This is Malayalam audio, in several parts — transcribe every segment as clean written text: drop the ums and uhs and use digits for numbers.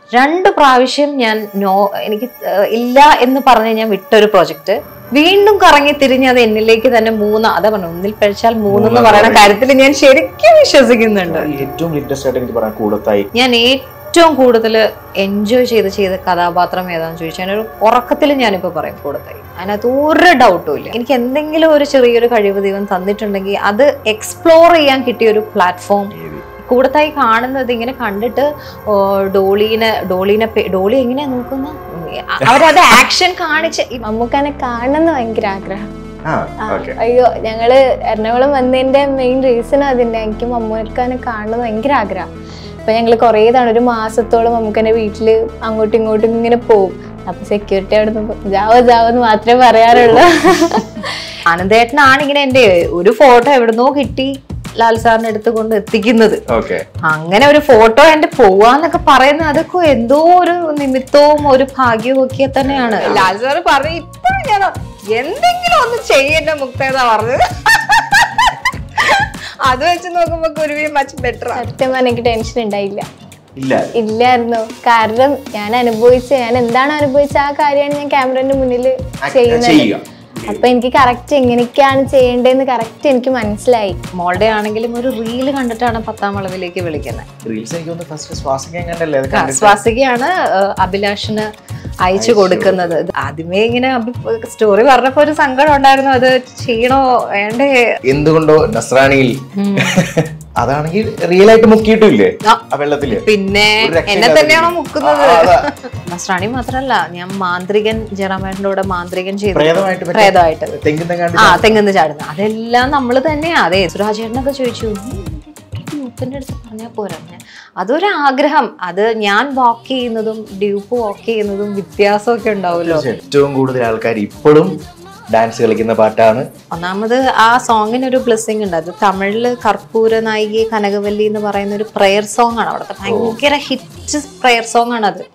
2 പ്രാവശ്യം ഞാൻ എനിക്ക് ഇല്ല എന്ന് പറഞ്ഞ് ഞാൻ വിട്ടൊരു പ്രോജക്റ്റ് വീണ്ടും കറങ്ങി തിരിഞ്ഞ് അത് എന്നിലേക്ക് തന്നെ 3 അതാ പറഞ്ഞു, 1 പഴിച്ചാൽ 3 എന്ന് പറയുന്ന കാര്യത്തിൽ ഞാൻ ശരിക്കും വിശ്വസിക്കുന്നുണ്ട്. ഞാൻ ഏറ്റവും കൂടുതൽ എൻജോയ് ചെയ്ത കഥാപാത്രം ഏതാണെന്ന് ചോദിച്ചാൽ ഒരു ഉറക്കത്തിൽ ഞാനിപ്പോൾ പറയും കൂടത്തായി. അതിനകത്ത് ഒരു ഡൗട്ടും ഇല്ല. എനിക്ക് എന്തെങ്കിലും ഒരു ചെറിയൊരു കഴിവ് ദൈവം തന്നിട്ടുണ്ടെങ്കിൽ അത് എക്സ്പ്ലോർ ചെയ്യാൻ കിട്ടിയ ഒരു പ്ലാറ്റ്ഫോം കൂടത്തായി. കാണുന്നത് ഇങ്ങനെ കണ്ടിട്ട് ഡോളി എങ്ങനെയാ നോക്കുന്ന അവരത് ആക്ഷൻ കാണിച്ച് മമ്മൂക്കാനെ കാണണമെന്ന് ഭയങ്കര ആഗ്രഹം. അയ്യോ, ഞങ്ങള് എറണാകുളം വന്നതിന്റെ മെയിൻ റീസൺ അതിന്റെ. എനിക്ക് മമ്മൂക്കാനെ കാണണമെന്ന് ഭയങ്കര ആഗ്രഹം. അപ്പൊ ഞങ്ങള് കുറേ തവണ 1 മാസത്തോളം മമ്മൂക്കാന്റെ വീട്ടില് അങ്ങോട്ടും ഇങ്ങോട്ടും ഇങ്ങനെ പോകും. അപ്പൊ സെക്യൂരിറ്റി അവിടെ ജാവെന്ന് മാത്രമേ പറയാറുള്ളൂ. ആനന്ദേട്ടനാണ് ഇങ്ങനെ എന്റെ ഒരു ഫോട്ടോ എവിടുന്നോ കിട്ടി ലാൽ സാറിന് എടുത്തുകൊണ്ട് എത്തിക്കുന്നത്. അങ്ങനെ ഒരു ഫോട്ടോ എന്റെ പോവാന്നൊക്കെ പറയുന്നത് അതൊക്കെ എന്തോ ഒരു നിമിത്തവും ഒരു ഭാഗ്യവും ഒക്കെ തന്നെയാണ്. ലാൽ സാറ് പറഞ്ഞു ഇപ്പോഴും ഞാൻ എന്തെങ്കിലും ഒന്ന് ചെയ്യേണ്ട മുക്തേതാ പറഞ്ഞത്. അത് വെച്ച് നോക്കുമ്പോ കുരുവി മച്ച് ബെറ്റർ. സത്യം പറഞ്ഞാൽ എനിക്ക് ടെൻഷൻ ഉണ്ടായില്ല, ഇല്ലായിരുന്നു. കാരണം ഞാൻ എന്താണ് അനുഭവിച്ച ആ കാര്യമാണ് ഞാൻ ക്യാമറയുടെ മുന്നിൽ ചെയ്യുന്നത്. അപ്പൊ എനിക്ക് കറക്റ്റ് എങ്ങനെയൊക്കെയാണ് ചെയ്യേണ്ടതെന്ന് കറക്റ്റ് എനിക്ക് മനസ്സിലായി. മോളുടെ ആണെങ്കിലും ഒരു റീല് കണ്ടിട്ടാണ് 10ാം അളവിലേക്ക് വിളിക്കുന്നത്. സ്വാസികയാണ് അഭിലാഷിന് അയച്ചു കൊടുക്കുന്നത്. ആദ്യമേ ഇങ്ങനെ സ്റ്റോറി പറഞ്ഞപ്പോ ഒരു സങ്കടം ഉണ്ടായിരുന്നു, അത് ചെയ്യണോ വേണ്ടേ. എന്തുകൊണ്ടോ നസ്രാണിയിൽ അതാണെങ്കിൽ റിയൽ ആയിട്ട് മുക്കിയിട്ടില്ലേ വെള്ളത്തില്, പിന്നെ എന്നെ തന്നെയാണോ മുക്കുന്നത്? നസ്രാണി മാത്രല്ല, ഞാൻ മാന്ത്രികൻ ജയറാമേട്ടൻ്റെ കൂടെ മാന്ത്രികൻ ചെയ്തു പ്രേതമായിട്ട് തെങ്ങുന്ന് ചാടുന്ന അതെല്ലാം നമ്മള് തന്നെയാ. അതെ, സുരാജേട്ടനൊക്കെ ചോദിച്ചു മുത്തന്റെ അടുത്ത് പറഞ്ഞാൽ പോരാ. അതൊരു ആഗ്രഹം. അത് ഞാൻ വാക്ക് ചെയ്യുന്നതും ഡ്യൂപ്പ് വാക്ക് ചെയ്യുന്നതും വ്യത്യാസമൊക്കെ ഉണ്ടാവുമല്ലോ. ഏറ്റവും കൂടുതൽ ആൾക്കാർ ഇപ്പോഴും ഡാൻസ് കളിക്കുന്ന പാട്ടാണ്. ഒന്നാമത് ആ സോങ്ങിനൊരു ബ്ലെസ്സിങ് ഉണ്ട്. അത് തമിഴില് കർപ്പൂര നായികി കനകവല്ലി എന്ന് പറയുന്ന ഒരു പ്രയർ സോങ് ആണ്. അവിടുത്തെ ഭയങ്കര ഹിറ്റ് പ്രയർ സോങ് ആണ് അത്.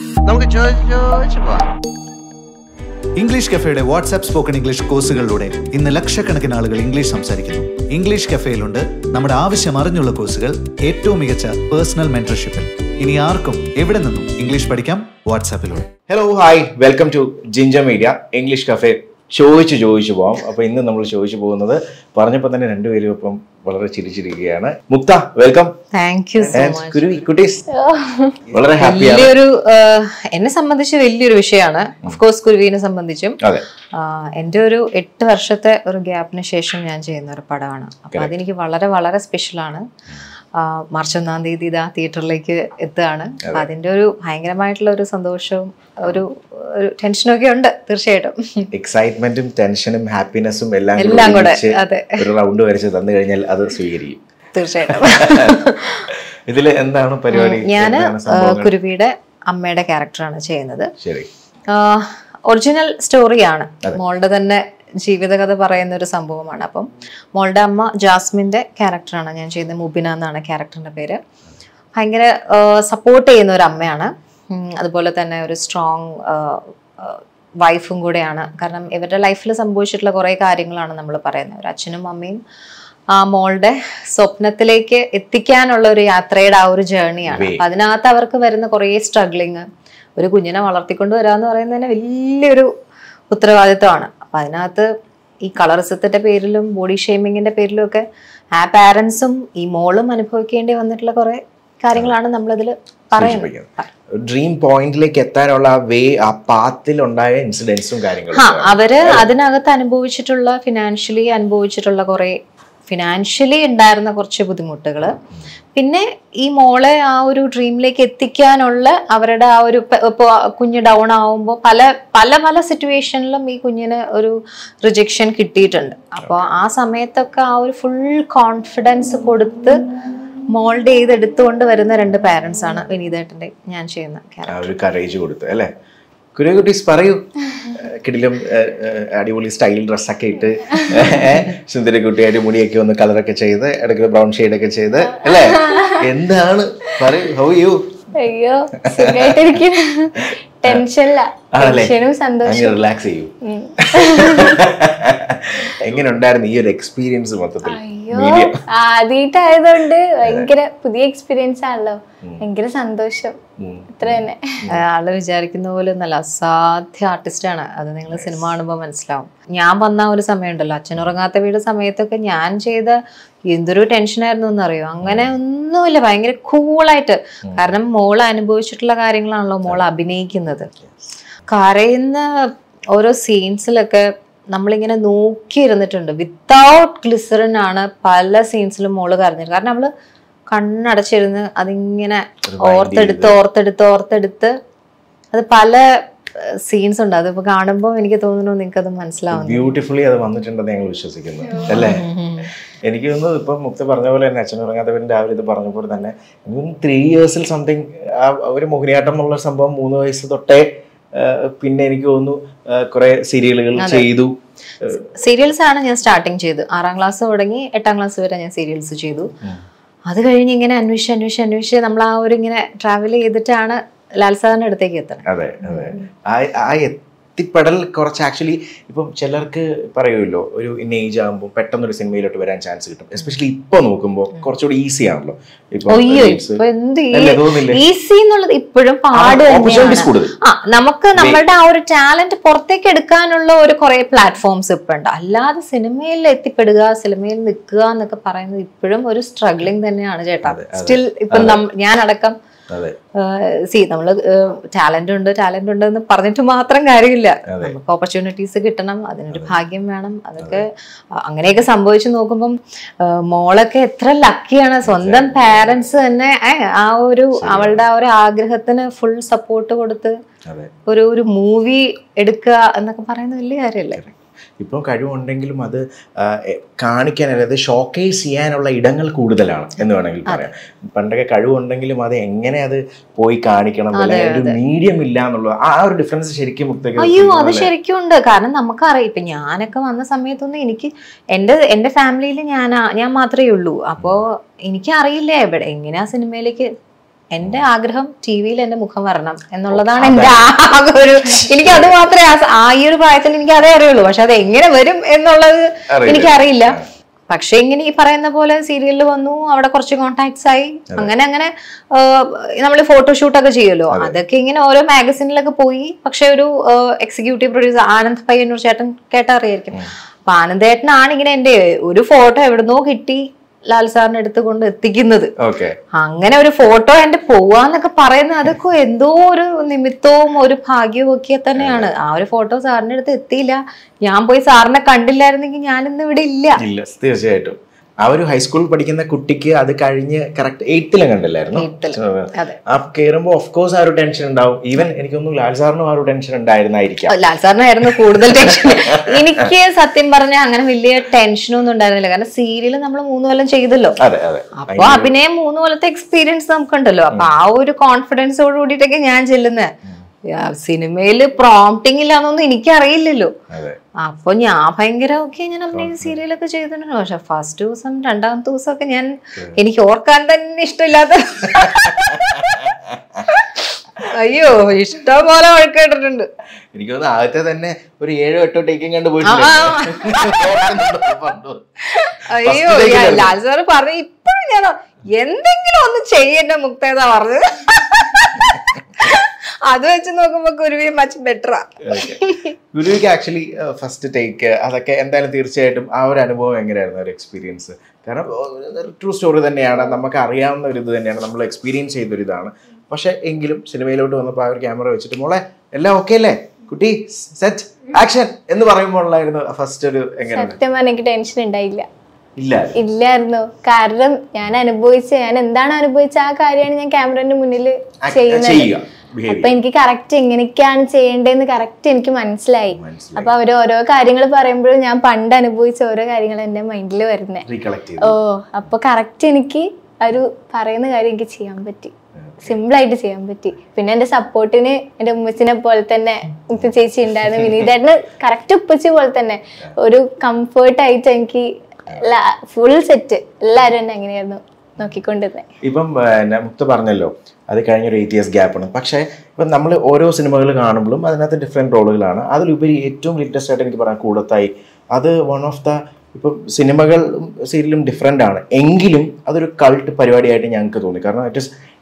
ഇംഗ്ലീഷ് കഫേയുടെ വാട്സ്ആപ്പ് സ്പോക്കൺ ഇംഗ്ലീഷ് കോഴ്സുകളിലൂടെ ഇന്ന് ലക്ഷക്കണക്കിന് ആളുകൾ ഇംഗ്ലീഷ് സംസാരിക്കുന്നു. ഇംഗ്ലീഷ് കഫേയിലുണ്ട് നമ്മുടെ ആവശ്യം അറിഞ്ഞുള്ള കോഴ്സുകൾ ഏറ്റവും മികച്ച പേഴ്സണൽ മെന്റർഷിപ്പിൽ. ഇനി ആർക്കും എവിടെ നിന്നും ഇംഗ്ലീഷ് പഠിക്കാം വാട്സ്ആപ്പിലൂടെ. Hello, hi, welcome to Ginger Media English Cafe. ചോദിച്ചു പോവാം. അപ്പൊ ഇന്ന് നമ്മൾ ചോദിച്ചു പോകുന്നത് പറഞ്ഞപ്പോ തന്നെ രണ്ടുപേരും ഇപ്പം വളരെ ചിരിച്ചിരിക്കുകയാണ്. Muktha, welcome. Thank you so much. Kuruvi കുട്ടീസ് വളരെ ഹാപ്പിയാണ്. എന്നെ സംബന്ധിച്ച് വലിയൊരു വിഷയമാണ്. ഓഫ് കോഴ്സ് കുരുവിനെ സംബന്ധിച്ചും. എന്റെ ഒരു 8 വർഷത്തെ ഒരു ഗ്യാപ്പിന് ശേഷം ഞാൻ ചെയ്യുന്ന ഒരു പടമാണ്. അപ്പൊ അതെനിക്ക് വളരെ വളരെ സ്പെഷ്യലാണ്. മാർച്ച് 1-ാം തീയതി ഇതാ തിയേറ്ററിലേക്ക് എത്തുകയാണ്. അപ്പൊ അതിന്റെ ഒരു ഭയങ്കരമായിട്ടുള്ള ഒരു സന്തോഷവും ഒരു ടെൻഷനും ഒക്കെ ഉണ്ട്. തീർച്ചയായിട്ടും എക്സൈറ്റ്മെന്റും ടെൻഷനും ഹാപ്പിനെസ്സും എല്ലാം കൂടെ ഒരു റൗണ്ട് വരച്ച് തന്നു കഴിഞ്ഞാൽ അത് സ്വീകരിക്കും. തീർച്ചയായിട്ടും. ഇതില് എന്താണ് പരിപാടി? ഞാന് കുരുവിയുടെ അമ്മയുടെ ക്യാരക്ടറാണ് ചെയ്യുന്നത്. ഒറിജിനൽ സ്റ്റോറിയാണ്. മോളുടെ തന്നെ ജീവിതകഥ പറയുന്ന ഒരു സംഭവമാണ്. അപ്പം മോളുടെ അമ്മ ജാസ്മിന്റെ ക്യാരക്ടറാണ് ഞാൻ ചെയ്യുന്നത്. മുബിന എന്നാണ് ക്യാരക്ടറിന്റെ പേര്. ഭയങ്കര സപ്പോർട്ട് ചെയ്യുന്ന ഒരു അമ്മയാണ്. അതുപോലെ തന്നെ ഒരു സ്ട്രോങ് വൈഫും കൂടെയാണ്. കാരണം ഇവരുടെ ലൈഫിൽ സംഭവിച്ചിട്ടുള്ള കുറേ കാര്യങ്ങളാണ് നമ്മൾ പറയുന്നത്. ഒരു അച്ഛനും അമ്മയും ആ മോളുടെ സ്വപ്നത്തിലേക്ക് എത്തിക്കാനുള്ള ഒരു യാത്രയുടെ ആ ഒരു ജേർണിയാണ്. അപ്പൊ അതിനകത്ത് അവർക്ക് വരുന്ന കുറേ സ്ട്രഗ്ലിങ്, ഒരു കുഞ്ഞിനെ വളർത്തിക്കൊണ്ട് വരാന്ന് പറയുന്നത് തന്നെ വലിയൊരു ഉത്തരവാദിത്വമാണ്. അപ്പൊ അതിനകത്ത് ഈ കളറിസത്തിന്റെ പേരിലും ബോഡി ഷേമിങ്ങിന്റെ പേരിലും ഒക്കെ ആ പാരന്റ്സും ഈ മോളും അനുഭവിക്കേണ്ടി വന്നിട്ടുള്ള കുറെ കാര്യങ്ങളാണ് നമ്മളിതിൽ പറയുന്നത്. ഡ്രീം പോയിന്റിലേക്ക് എത്താനുള്ള ആ പാത്തിൽ ഉണ്ടായ ഇൻസിഡൻസും കാര്യങ്ങളും അവര് അതിനകത്ത് അനുഭവിച്ചിട്ടുള്ള ഫിനാൻഷ്യലി ഉണ്ടായിരുന്ന കുറച്ച് ബുദ്ധിമുട്ടുകൾ, പിന്നെ ഈ മോളെ ആ ഒരു ഡ്രീമിലേക്ക് എത്തിക്കാനുള്ള അവരുടെ ആ ഒരു ഇപ്പോൾ കുഞ്ഞ് ഡൗൺ ആവുമ്പോൾ പല സിറ്റുവേഷനിലും ഈ കുഞ്ഞിന് ഒരു റിജക്ഷൻ കിട്ടിയിട്ടുണ്ട്. അപ്പോൾ ആ സമയത്തൊക്കെ ആ ഒരു ഫുൾ കോൺഫിഡൻസ് കൊടുത്ത് മോൾഡ് ചെയ്തെടുത്തുകൊണ്ട് വരുന്ന 2 പാരന്റ്സ് ആണ് വിനീതേട്ടൻ്റെ ഞാൻ ചെയ്യുന്ന ക്യാരക്ടർ. അല്ലേ കുരുകുട്ടീസ് പറയൂ. കിടിലും അടിപൊളി സ്റ്റൈൽ ഡ്രസ്സൊക്കെ ഇട്ട് സുന്ദരക്കുട്ടിയായിട്ട് മുടിയൊക്കെ ഒന്ന് കളറൊക്കെ ചെയ്ത് ഇടയ്ക്ക് ബ്രൗൺ ഷെയ്ഡൊക്കെ ചെയ്ത് അല്ലേ, എന്താണ് പറയൂ. How you? അയ്യോ, റിലാക്സ് ചെയ്യൂ. എങ്ങനെ ഉണ്ടായിരുന്നു ഈ ഒരു എക്സ്പീരിയൻസ് മൊത്തത്തിൽ? ആദ്യമായിട്ടായതുകൊണ്ട് ഭയങ്കര പുതിയ എക്സ്പീരിയൻസ് ആണല്ലോ. ഭയങ്കര സന്തോഷം. അത്ര തന്നെ. ആള് വിചാരിക്കുന്ന പോലെ നല്ല അസാധ്യ ആർട്ടിസ്റ്റാണ്. അത് നിങ്ങൾ സിനിമ കാണുമ്പോൾ മനസ്സിലാവും. ഞാൻ വന്ന ഒരു സമയമുണ്ടല്ലോ, അച്ഛനുറങ്ങാത്ത വീട് സമയത്തൊക്കെ ഞാൻ ചെയ്ത എന്തൊരു ടെൻഷനായിരുന്നു എന്നറിയോ. അങ്ങനെ ഒന്നുമില്ല, ഭയങ്കര കൂളായിട്ട്. കാരണം മോള് അനുഭവിച്ചിട്ടുള്ള കാര്യങ്ങളാണല്ലോ മോള് അഭിനയിക്കുന്നത്. കരയുന്ന ഓരോ സീൻസിലൊക്കെ നമ്മളിങ്ങനെ നോക്കിയിരുന്നിട്ടുണ്ട്. വിത്തൗട്ട് ഗ്ലിസറിൻ ആണ് പല സീൻസിലും മോള് കരഞ്ഞത്. കാരണം അവള് കണ്ണടച്ചിരുന്ന് അതിങ്ങനെ ഓർത്തെടുത്ത് അത് പല സീൻസ് ഉണ്ട്. അതിപ്പോ കാണുമ്പോൾ എനിക്ക് തോന്നുന്നു നിങ്ങൾക്ക് അത് മനസ്സിലാവും. ബ്യൂട്ടിഫുള്ളി അത് വന്നിട്ടുണ്ടെന്ന് ഞങ്ങൾ വിശ്വസിക്കുന്നു അല്ലേ. എനിക്ക് തോന്നുന്നു ഇപ്പം മുക്ത പറഞ്ഞ പോലെ തന്നെ അച്ഛനുറങ്ങാത്തവരും രാവിലെ ഇത് പറഞ്ഞ പോലെ തന്നെ 3 years സംതിങ് ഒരു മോഹിനിയാട്ടം എന്നുള്ള സംഭവം 3 വയസ്സ് തൊട്ടേ. പിന്നെ എനിക്ക് തോന്നുന്നു കുറെ സീരിയലുകൾ ചെയ്തു. സീരിയൽസ് ആണ് ഞാൻ സ്റ്റാർട്ടിങ് ചെയ്തു. 6ാം ക്ലാസ് തുടങ്ങി 8ാം ക്ലാസ് വരെ ഞാൻ സീരിയൽസ് ചെയ്തു. അത് കഴിഞ്ഞ് ഇങ്ങനെ അന്വേഷിച്ച് നമ്മൾ ആ ഒരു ഇങ്ങനെ ട്രാവൽ ചെയ്തിട്ടാണ് ലാൽ സാറിന്റെ അടുത്തേക്ക് എത്തണം. അതെ അതെ, ആ എത്തിപ്പെടൽ കുറച്ച് ആക്ച്വലി ഇപ്പം ചിലർക്ക് പറയുമല്ലോ ഒരു ഏജ് ആകുമ്പോൾ പെട്ടെന്നൊരു സിനിമയിലോട്ട് വരാൻ ചാൻസ് കിട്ടും. എസ്പെഷ്യലി ഇപ്പൊ നോക്കുമ്പോൾ കുറച്ചുകൂടി ഈസി ആണല്ലോ. ഈസി എന്നുള്ളത് ഇപ്പോഴും പാട് തന്നെയാണ്. നമുക്ക് നമ്മളുടെ ആ ഒരു ടാലന്റ് പുറത്തേക്ക് എടുക്കാനുള്ള ഒരു കുറെ പ്ലാറ്റ്ഫോംസ് ഇപ്പൊ ഉണ്ട്. അല്ലാതെ സിനിമയിൽ എത്തിപ്പെടുക, സിനിമയിൽ നിൽക്കുക എന്നൊക്കെ പറയുന്നത് ഇപ്പോഴും ഒരു സ്ട്രഗ്ലിംഗ് തന്നെയാണ് ചേട്ടാ. സ്റ്റിൽ ഇപ്പൊ ഞാനടക്കം നമ്മള് ടാലന്റ് ഉണ്ട് എന്ന് പറഞ്ഞിട്ട് മാത്രം കാര്യമില്ല. നമുക്ക് ഓപ്പർച്യൂണിറ്റീസ് കിട്ടണം, അതിനൊരു ഭാഗ്യം വേണം. അതൊക്കെ അങ്ങനെയൊക്കെ സംഭവിച്ചു നോക്കുമ്പം മോളൊക്കെ എത്ര ലക്കിയാണ്. സ്വന്തം പാരന്റ്സ് തന്നെ ആ ഒരു അവളുടെ ആ ഒരു ആഗ്രഹത്തിന് ഫുൾ സപ്പോർട്ട് കൊടുത്ത് ഒരു മൂവി എടുക്കുക എന്നൊക്കെ പറയുന്നത് വലിയ കാര്യമല്ലേ. ഇപ്പോൾ കഴിവുണ്ടെങ്കിലും അത് കാണിക്കാൻ, അതായത് ഷോക്കേസ് ചെയ്യാനുള്ള ഇടങ്ങൾ കൂടുതലാണ് എന്ന് വേണമെങ്കിൽ പറയാം. പണ്ടൊക്കെ കഴിവുണ്ടെങ്കിലും അത് എങ്ങനെ അത് പോയി കാണിക്കണം, ഒരു മീഡിയം ഇല്ല എന്നുള്ളത്, ആ ഒരു ഡിഫറൻസ് ശരിക്കും അയ്യോ അത് ശരിക്കും ഉണ്ട്. കാരണം നമുക്കറിയാം, ഇപ്പൊ ഞാനൊക്കെ വന്ന സമയത്തൊന്നും എനിക്ക് എന്റെ ഫാമിലിയിൽ ഞാൻ മാത്രമേ ഉള്ളൂ. അപ്പോ എനിക്ക് അറിയില്ല എങ്ങനെയാ സിനിമയിലേക്ക്. എന്റെ ആഗ്രഹം ടിവിയിൽ എന്റെ മുഖം വരണം എന്നുള്ളതാണ് എന്റെ ആകെ ഒരു. എനിക്ക് അത് മാത്രമേ ആ ഈ ഒരു പ്രായത്തിൽ എനിക്ക് അതേ അറിയുള്ളൂ. പക്ഷെ അത് എങ്ങനെ വരും എന്നുള്ളത് എനിക്കറിയില്ല. പക്ഷെ ഇങ്ങനെ ഈ പറയുന്ന പോലെ സീരിയലിൽ വന്നു, അവിടെ കുറച്ച് കോണ്ടാക്ട്സ് ആയി, അങ്ങനെ നമ്മൾ ഫോട്ടോഷൂട്ടൊക്കെ ചെയ്യുമല്ലോ, അതൊക്കെ ഇങ്ങനെ ഓരോ മാഗസിനിലൊക്കെ പോയി. പക്ഷെ ഒരു എക്സിക്യൂട്ടീവ് പ്രൊഡ്യൂസർ ആനന്ദ് പയ്യന്നൂർ ചേട്ടൻ കേട്ടറിയായിരിക്കും. അപ്പൊ ആനന്ദേട്ടനാണ് ഇങ്ങനെ എന്റെ ഒരു ഫോട്ടോ എവിടുന്നോ കിട്ടി ലാൽ സാറിന്റെ അടുത്ത് കൊണ്ട് എത്തിക്കുന്നത്. അങ്ങനെ ഒരു ഫോട്ടോ എന്റെ പോവാന്നൊക്കെ പറയുന്നത് അതൊക്കെ എന്തോ ഒരു നിമിത്തവും ഒരു ഭാഗ്യവും ഒക്കെ തന്നെയാണ്. ആ ഒരു ഫോട്ടോ സാറിന്റെ അടുത്ത് എത്തിയില്ല. ഞാൻ പോയി സാറിനെ കണ്ടില്ലായിരുന്നെങ്കിൽ ഞാനിന്ന് ഇവിടെ ഇല്ല. തീർച്ചയായിട്ടും. ആ ഒരു ഹൈസ്കൂളിൽ പഠിക്കുന്ന കുട്ടിക്ക് അത് കഴിഞ്ഞ് കറക്റ്റ് 8th കണ്ടില്ലായിരുന്നു. ആ കയറുമ്പോ ഓഫ് കോഴ്സ് ആ ഒരു ടെൻഷൻ ഉണ്ടാവും. ഈവൻ എനിക്കൊന്നും ലാൽ സാറിനും ആ ഒരു ടെൻഷൻ ഉണ്ടായിരുന്നായിരിക്കാം. ലാൽ സാറിനായിരുന്നു കൂടുതൽ ടെൻഷൻ. എനിക്ക് സത്യം പറഞ്ഞാൽ അങ്ങനെ വലിയ ടെൻഷനൊന്നും ഉണ്ടായിരുന്നില്ല. കാരണം സീരിയൽ നമ്മൾ 3 കൊല്ലം ചെയ്തല്ലോ. അപ്പൊ അഭിനയം 3 കൊല്ലത്തെ എക്സ്പീരിയൻസ് നമുക്കുണ്ടല്ലോ. അപ്പൊ ആ ഒരു കോൺഫിഡൻസോട് കൂടിയിട്ടൊക്കെ ഞാൻ ചെല്ലുന്നത്. സിനിമയില് പ്രോംപ്റ്റിംഗ് ഇല്ലാന്നൊന്നും എനിക്കറിയില്ലല്ലോ. അപ്പൊ ഞാൻ ഭയങ്കര ഞാൻ അഭിനയ സീരിയലൊക്കെ ചെയ്തിട്ടുണ്ട്. പക്ഷെ ഫസ്റ്റ് ദിവസം 2ാമത്തെ ദിവസമൊക്കെ എനിക്ക് ഓർക്കാൻ തന്നെ ഇഷ്ടമില്ലാത്ത അയ്യോ ഇഷ്ടം പോലെ വഴക്കേട്ടിട്ടുണ്ട്. എനിക്ക് തോന്നുന്നു ആദ്യത്തെ തന്നെ ഒരു 7-8 ടേക്കിംഗ് കണ്ടു പോയിട്ടുണ്ട്. അയ്യോ ലാൽ സാറ് പറഞ്ഞു ഇപ്പോഴും ഞാൻ എന്തെങ്കിലും ഒന്ന് ചെയ്യേണ്ട മുക്തേത പറഞ്ഞത്. അത് വെച്ച് നോക്കുമ്പോ കുരുവി മച്ച് ബെറ്ററാ. കുരുവിക്ക് ആക്ച്വലി ഫസ്റ്റ് ടേക്ക് അതൊക്കെ എന്തായാലും തീർച്ചയായിട്ടും ആ ഒരു അനുഭവം എങ്ങനെയായിരുന്നു, ഒരു എക്സ്പീരിയൻസ്? കാരണം ട്രൂ സ്റ്റോറി തന്നെയാണ്, നമുക്ക് അറിയാവുന്ന ഒരു ഇത് തന്നെയാണ്, നമ്മൾ എക്സ്പീരിയൻസ് ചെയ്തൊരിതാണ്. പക്ഷെ എങ്കിലും സിനിമയിലോട്ട് വന്നപ്പോൾ ആ ഒരു ക്യാമറ വെച്ചിട്ട് മോളെ എല്ലാം ഓക്കെ അല്ലേ കുട്ടി, സെറ്റ് ആക്ഷൻ എന്ന് പറയുമ്പോഴായിരുന്നു ഫസ്റ്റ് ഒരു എങ്ങനെ? സത്യം എനിക്ക് ടെൻഷൻ ഉണ്ടായില്ല. ഇല്ലായിരുന്നു. കാരണം ഞാൻ എന്താണ് അനുഭവിച്ച ആ കാര്യമാണ് ഞാൻ ക്യാമറയുടെ മുന്നിൽ ചെയ്യുന്നത്. അപ്പൊ എനിക്ക് കറക്റ്റ് എങ്ങനെയൊക്കെയാണ് ചെയ്യേണ്ടതെന്ന് കറക്റ്റ് എനിക്ക് മനസ്സിലായി. അപ്പൊ അവര് ഓരോ കാര്യങ്ങൾ പറയുമ്പോഴും ഞാൻ പണ്ട് അനുഭവിച്ച ഓരോ കാര്യങ്ങൾ എന്റെ മൈൻഡിൽ വരുന്നേ. അപ്പൊ കറക്റ്റ് എനിക്ക് ഒരു പറയുന്ന കാര്യം എനിക്ക് ചെയ്യാൻ പറ്റി, സിമ്പിളായിട്ട് ചെയ്യാൻ പറ്റി. പിന്നെ എന്റെ സപ്പോർട്ടിന് എന്റെ ഉമ്മച്ചിനെ പോലെ തന്നെ മുക്ത ചേച്ചി ഉണ്ടായിരുന്നു, വിനീതേട്ടന് കറക്റ്റ് ഉപ്പച്ചി പോലെ തന്നെ ഒരു കംഫേർട്ടായിട്ട് എനിക്ക് ഫുൾ സെറ്റ് എല്ലാരും എന്നെ അങ്ങനെയായിരുന്നു നോക്കിക്കൊണ്ടിരുന്നത്. ഇപ്പം മുക്ത പറഞ്ഞല്ലോ അത് കഴിഞ്ഞൊരു 8 years ഗ്യാപ്പാണ്. പക്ഷേ ഇപ്പം നമ്മൾ ഓരോ സിനിമകൾ കാണുമ്പോഴും അതിനകത്ത് ഡിഫറെൻറ്റ് റോളുകളാണ്. അതിലുപരി ഏറ്റവും ലേറ്റസ്റ്റ് ആയിട്ട് എനിക്ക് പറയാം കൂടത്തായി. അത് വൺ ഓഫ് ദ ഇപ്പം സിനിമകൾ സീരിയലും ഡിഫറെൻ്റ് ആണ്, എങ്കിലും അതൊരു കൾട്ട് പരിപാടിയായിട്ട് ഞങ്ങൾക്ക് തോന്നി. കാരണം ഇറ്റ് ഇസ്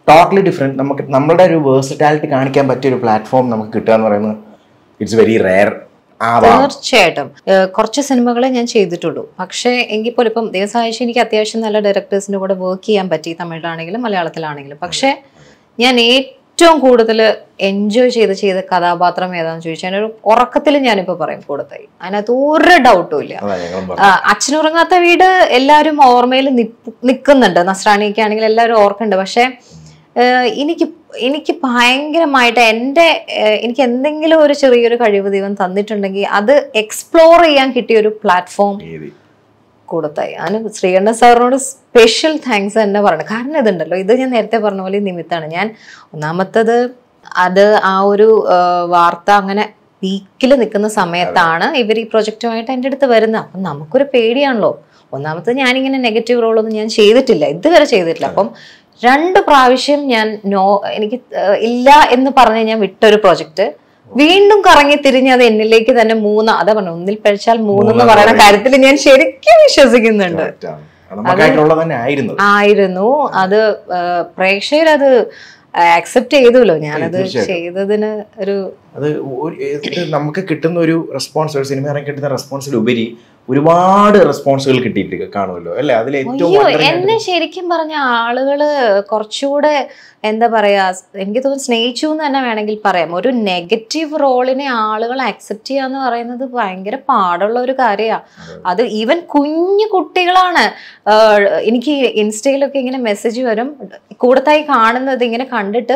ടോട്ടലി ഡിഫറെന്റ്. നമുക്ക് നമ്മളുടെ ഒരു വേഴ്സറ്റാലിറ്റി കാണിക്കാൻ പറ്റിയ ഒരു പ്ലാറ്റ്ഫോം നമുക്ക് കിട്ടുക എന്ന് പറയുന്നത് ഇറ്റ്സ് വെരി റെയർ. തീർച്ചയായിട്ടും കുറച്ച് സിനിമകളെ ഞാൻ ചെയ്തിട്ടുള്ളൂ. പക്ഷേ എങ്കിൽ പോലും ഇപ്പം ദേവസായിച്ച് എനിക്ക് അത്യാവശ്യം നല്ല ഡയറക്ടേഴ്സിന്റെ കൂടെ വർക്ക് ചെയ്യാൻ പറ്റി, തമിഴിലാണെങ്കിലും മലയാളത്തിലാണെങ്കിലും. പക്ഷേ ഞാൻ ഏറ്റവും കൂടുതൽ എൻജോയ് ചെയ്ത കഥാപാത്രം ഏതാണെന്ന് ചോദിച്ചാൽ ഞാനൊരു ഉറക്കത്തിൽ ഞാനിപ്പോൾ പറയും കൂടത്തായി. അതിനകത്ത് ഒരു ഡൗട്ടും ഇല്ല. അച്ഛനുറങ്ങാത്ത വീട് എല്ലാവരും ഓർമ്മയിൽ നിൽക്കുന്നുണ്ട്, നസ്രാണിയൊക്കെ ആണെങ്കിൽ എല്ലാവരും ഓർക്കുന്നുണ്ട്. പക്ഷേ എനിക്ക് ഭയങ്കരമായിട്ട് എനിക്ക് എന്തെങ്കിലും ഒരു ചെറിയൊരു കഴിവ് ദൈവം തന്നിട്ടുണ്ടെങ്കിൽ അത് എക്സ്പ്ലോർ ചെയ്യാൻ കിട്ടിയ ഒരു പ്ലാറ്റ്ഫോം കൂടത്തായി. അതിന് ശ്രീകണ്ഠൻ സാറിനോട് സ്പെഷ്യൽ താങ്ക്സ് തന്നെ പറയണം. കാരണം ഇതുണ്ടല്ലോ, ഇത് ഞാൻ നേരത്തെ പറഞ്ഞ പോലെ നിമിത്താണ്. ഞാൻ ഒന്നാമത്തത് അത് ആ ഒരു വാർത്ത അങ്ങനെ പീക്കിൽ നിൽക്കുന്ന സമയത്താണ് ഇവർ ഈ പ്രൊജക്റ്റുമായിട്ട് എൻ്റെ അടുത്ത് വരുന്നത്. അപ്പം നമുക്കൊരു പേടിയാണല്ലോ. ഒന്നാമത്തത് ഞാനിങ്ങനെ നെഗറ്റീവ് റോളൊന്നും ഞാൻ ചെയ്തിട്ടില്ല, ഇതുവരെ ചെയ്തിട്ടില്ല. അപ്പം 2 പ്രാവശ്യം ഞാൻ എനിക്ക് ഇല്ല എന്ന് പറഞ്ഞ് ഞാൻ വിട്ടൊരു പ്രൊജക്ട് വീണ്ടും കറങ്ങി തിരിഞ്ഞ് അത് എന്നിലേക്ക് തന്നെ 3, അതാ പറഞ്ഞു, 1 പഴിച്ചാൽ 3 എന്ന് പറയുന്ന കാര്യത്തിൽ ഞാൻ ശരിക്കും വിശ്വസിക്കുന്നുണ്ട്. ആയിരുന്നു അത് പ്രേക്ഷകരത് ആക്സെപ്റ്റ് ചെയ്തല്ലോ. ഞാനത് ചെയ്തതിന് അത് നമുക്ക് കിട്ടുന്ന ഒരു റെസ്പോൺസ്, ഒരു സിനിമ ഇറങ്ങി കിട്ടുന്ന റെസ്പോൺസിലുപരി ഒരുപാട് റെസ്പോൺസുകൾ കിട്ടിയിട്ട് കാണുമല്ലോ അല്ലെ? അതിൽ എന്നെ ശരിക്കും പറഞ്ഞ ആളുകള് കുറച്ചുകൂടെ എന്താ പറയാ, എനിക്ക് തോന്നുന്നു സ്നേഹിച്ചു എന്ന് തന്നെ വേണമെങ്കിൽ പറയാം. ഒരു നെഗറ്റീവ് റോളിനെ ആളുകൾ അക്സെപ്റ്റ് ചെയ്യാന്ന് പറയുന്നത് ഭയങ്കര പാടുള്ള ഒരു കാര്യമാണ്. അത് ഈവൻ കുഞ്ഞു കുട്ടികളാണ്. എനിക്ക് ഇൻസ്റ്റയിലൊക്കെ ഇങ്ങനെ മെസ്സേജ് വരും, കൂടത്തായി കാണുന്നത് ഇങ്ങനെ കണ്ടിട്ട്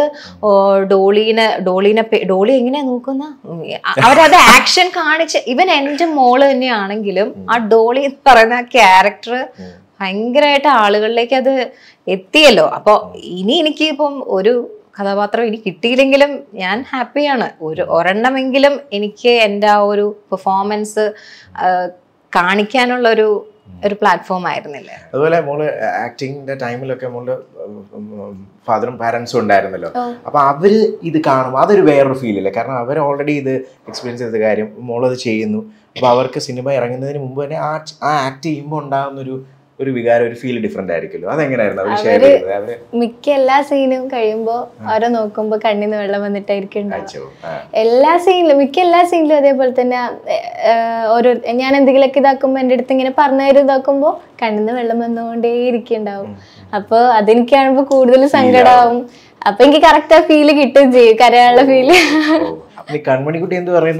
ഡോളി എങ്ങനെയാ നോക്കുന്ന, അവരത് ആക്ഷൻ കാണിച്ച്, ഇവൻ എൻ്റെ മോള് തന്നെയാണെങ്കിലും ആ ഡോളി എന്ന് പറയുന്ന ആ ക്യാരക്ടർ ഭയങ്കരമായിട്ട് ആളുകളിലേക്ക് അത് എത്തിയല്ലോ. അപ്പൊ എനിക്ക് ഇപ്പം ഒരു കഥാപാത്രം എനിക്ക് കിട്ടിയില്ലെങ്കിലും ഞാൻ ഹാപ്പിയാണ്. ഒരെണ്ണമെങ്കിലും എനിക്ക് എൻ്റെ ആ ഒരു പെർഫോമൻസ് കാണിക്കാനുള്ള ഒരു പ്ലാറ്റ്ഫോം ആയിരുന്നില്ല. അതുപോലെ മോള് ആക്ടിങ്ങിന്റെ ടൈമിലൊക്കെ മോള് ഫാദറും പാരന്റ്സും ഉണ്ടായിരുന്നല്ലോ. അപ്പൊ അവര് ഇത് കാണുമ്പോൾ അതൊരു വേറൊരു ഫീൽ ഇല്ല. കാരണം അവർ ഓൾറെഡി ഇത് എക്സ്പീരിയൻസ് ചെയ്ത കാര്യം, മോളത് ചെയ്യുന്നു. അപ്പൊ അവർക്ക് സിനിമ ഇറങ്ങുന്നതിന് മുമ്പ് തന്നെ ആ ആക്ട് ചെയ്യുമ്പോൾ ഉണ്ടാകുന്ന ഒരു വികാരം, ഒരു ഫീൽ ഡിഫറെന്റ് ആയിരിക്കുമല്ലോ. അതെങ്ങനെയായിരുന്നു അവർ ഷെയർ ചെയ്തത്? മിക്ക എല്ലാ സീനും കഴിയുമ്പോ അവരെ നോക്കുമ്പോ കണ്ണിന്ന് വെള്ളം വന്നിട്ടായിരിക്കും മിക്ക എല്ലാ സീനിലും. അതേപോലെ തന്നെ ഓരോ ഞാൻ എന്തെങ്കിലുമൊക്കെ ഇതാക്കുമ്പോ എൻ്റെ അടുത്ത് ഇങ്ങനെ പറഞ്ഞു ഇതാക്കുമ്പോ കണ്ണിന്ന് വെള്ളം വന്നുകൊണ്ടേ ഇരിക്കുന്നുണ്ടാവും. അപ്പൊ അതെനിക്ക് കാണുമ്പോ കൂടുതൽ സങ്കടമാവും. അപ്പൊ എനിക്ക് കറക്റ്റ് ആ ഫീല് കിട്ടുകയും ചെയ്യും, കരയാനുള്ള ഫീല്. കൺമണിക്കുട്ടി എന്ത് പറയുന്നു?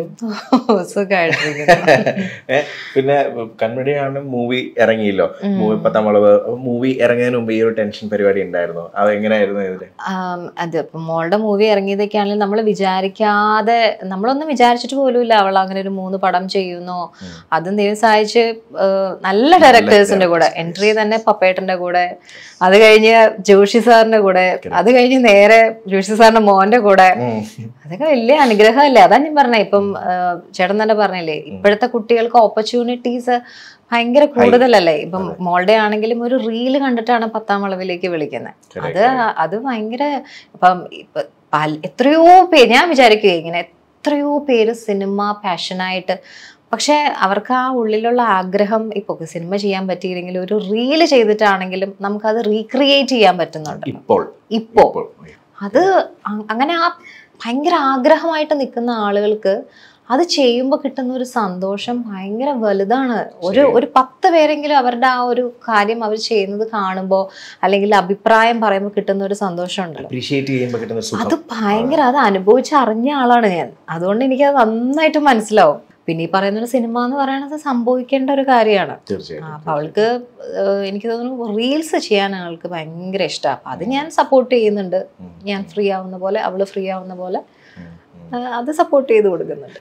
പിന്നെ കൺമണിയാണ് മൂവി ഇറങ്ങിയല്ലോ, മൂവി ഇറങ്ങുന്നതിന് മുമ്പ് ഈ ഒരു ടെൻഷൻ പരിപാടി ഉണ്ടായിരുന്നു. അത് എങ്ങനെയായിരുന്നു ഇതില്? അത് ഇപ്പൊ മോളുടെ മൂവി ഇറങ്ങിയതൊക്കെ ആണെങ്കിലും നമ്മൾ വിചാരിക്കാതെ, നമ്മളൊന്നും വിചാരിച്ചിട്ട് പോലുമില്ല അവൾ അങ്ങനെ ഒരു 3 പടം ചെയ്യുന്നോ. അതും ദൈവം സഹായിച്ച് നല്ല ഡയറക്ടേഴ്സിന്റെ കൂടെ എൻട്രി തന്നെ, പപ്പേട്ടന്റെ കൂടെ, അത് കഴിഞ്ഞ് ജോഷി സാറിന്റെ കൂടെ, അത് കഴിഞ്ഞ് നേരെ ജോഷി സാറിന്റെ മോന്റെ കൂടെ. അതൊക്കെ വലിയ അനുഗ്രഹമല്ലേ? അതാ ഞാൻ പറഞ്ഞേ. ഇപ്പം ചേട്ടൻ തന്നെ പറഞ്ഞില്ലേ, ഇപ്പോഴത്തെ കുട്ടികൾക്ക് ഓപ്പർച്യൂണിറ്റീസ് ഭയങ്കര കൂടുതലല്ലേ. ഇപ്പം മോളുടെ ആണെങ്കിലും ഒരു റീല് കണ്ടിട്ടാണ് 10ാം വളവിലേക്ക് വിളിക്കുന്നത്. അത് ഭയങ്കര ഇപ്പം എത്രയോ പേര്, ഞാൻ വിചാരിക്കുക ഇങ്ങനെ എത്രയോ പേര് സിനിമ പാഷനായിട്ട്, പക്ഷെ അവർക്ക് ആ ഉള്ളിലുള്ള ആഗ്രഹം, ഇപ്പൊ സിനിമ ചെയ്യാൻ പറ്റിയില്ലെങ്കിൽ ഒരു റീല് ചെയ്തിട്ടാണെങ്കിലും നമുക്കത് റീക്രിയേറ്റ് ചെയ്യാൻ പറ്റുന്നുണ്ട് ഇപ്പോ. അത് അങ്ങനെ ആ ഭയങ്കര ആഗ്രഹമായിട്ട് നിൽക്കുന്ന ആളുകൾക്ക് അത് ചെയ്യുമ്പോൾ കിട്ടുന്ന ഒരു സന്തോഷം ഭയങ്കര വലുതാണ്. ഒരു 10 പേരെങ്കിലും അവരുടെ ആ ഒരു കാര്യം അവർ ചെയ്യുന്നത് കാണുമ്പോൾ അല്ലെങ്കിൽ അഭിപ്രായം പറയുമ്പോൾ കിട്ടുന്ന ഒരു സന്തോഷം ഉണ്ടല്ലോ, അത് ഭയങ്കര, അത് അനുഭവിച്ചറിഞ്ഞ ആളാണ് ഞാൻ. അതുകൊണ്ട് എനിക്കത് നന്നായിട്ട് മനസ്സിലാവും. പിന്നെ ഈ പറയുന്ന സിനിമ എന്ന് പറയുന്നത് സംഭവിക്കേണ്ട ഒരു കാര്യമാണ്. അപ്പൊ അവൾക്ക് എനിക്ക് തോന്നുന്നു റീൽസ് ചെയ്യാൻ ആൾക്ക് ഭയങ്കര ഇഷ്ടമാണ്. അപ്പൊ അത് ഞാൻ സപ്പോർട്ട് ചെയ്യുന്നുണ്ട്. ഞാൻ ഫ്രീ ആവുന്ന പോലെ, അവള് ഫ്രീ ആവുന്ന പോലെ അത് സപ്പോർട്ട് ചെയ്ത് കൊടുക്കുന്നുണ്ട്.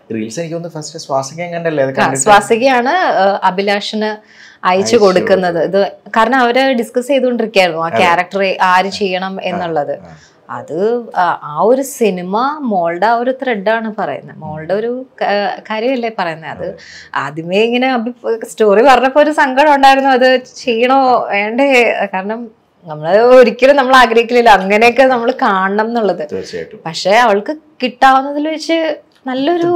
സ്വാസികയാണ് അഭിലാഷിന് അയച്ചു കൊടുക്കുന്നത്. ഇത് കാരണം അവര് ഡിസ്കസ് ചെയ്തുകൊണ്ടിരിക്കുകയായിരുന്നു ആ ക്യാരക്ടറെ ആര് ചെയ്യണം എന്നുള്ളത്. അത് ആ ഒരു സിനിമ മോളുടെ ആ ഒരു ത്രെഡാണ് പറയുന്നത്, മോളുടെ ഒരു കാര്യമല്ലേ പറയുന്നത്. അത് ആദ്യമേ ഇങ്ങനെ സ്റ്റോറി പറഞ്ഞപ്പോ ഒരു സങ്കടം ഉണ്ടായിരുന്നു, അത് ചെയ്യണോ വേണ്ടേ. കാരണം ഒരിക്കലും നമ്മൾ ആഗ്രഹിക്കില്ല അങ്ങനെയൊക്കെ നമ്മൾ കാണണം എന്നുള്ളത്. പക്ഷെ അവൾക്ക് കിട്ടാവുന്നതിൽ വെച്ച് നല്ലൊരു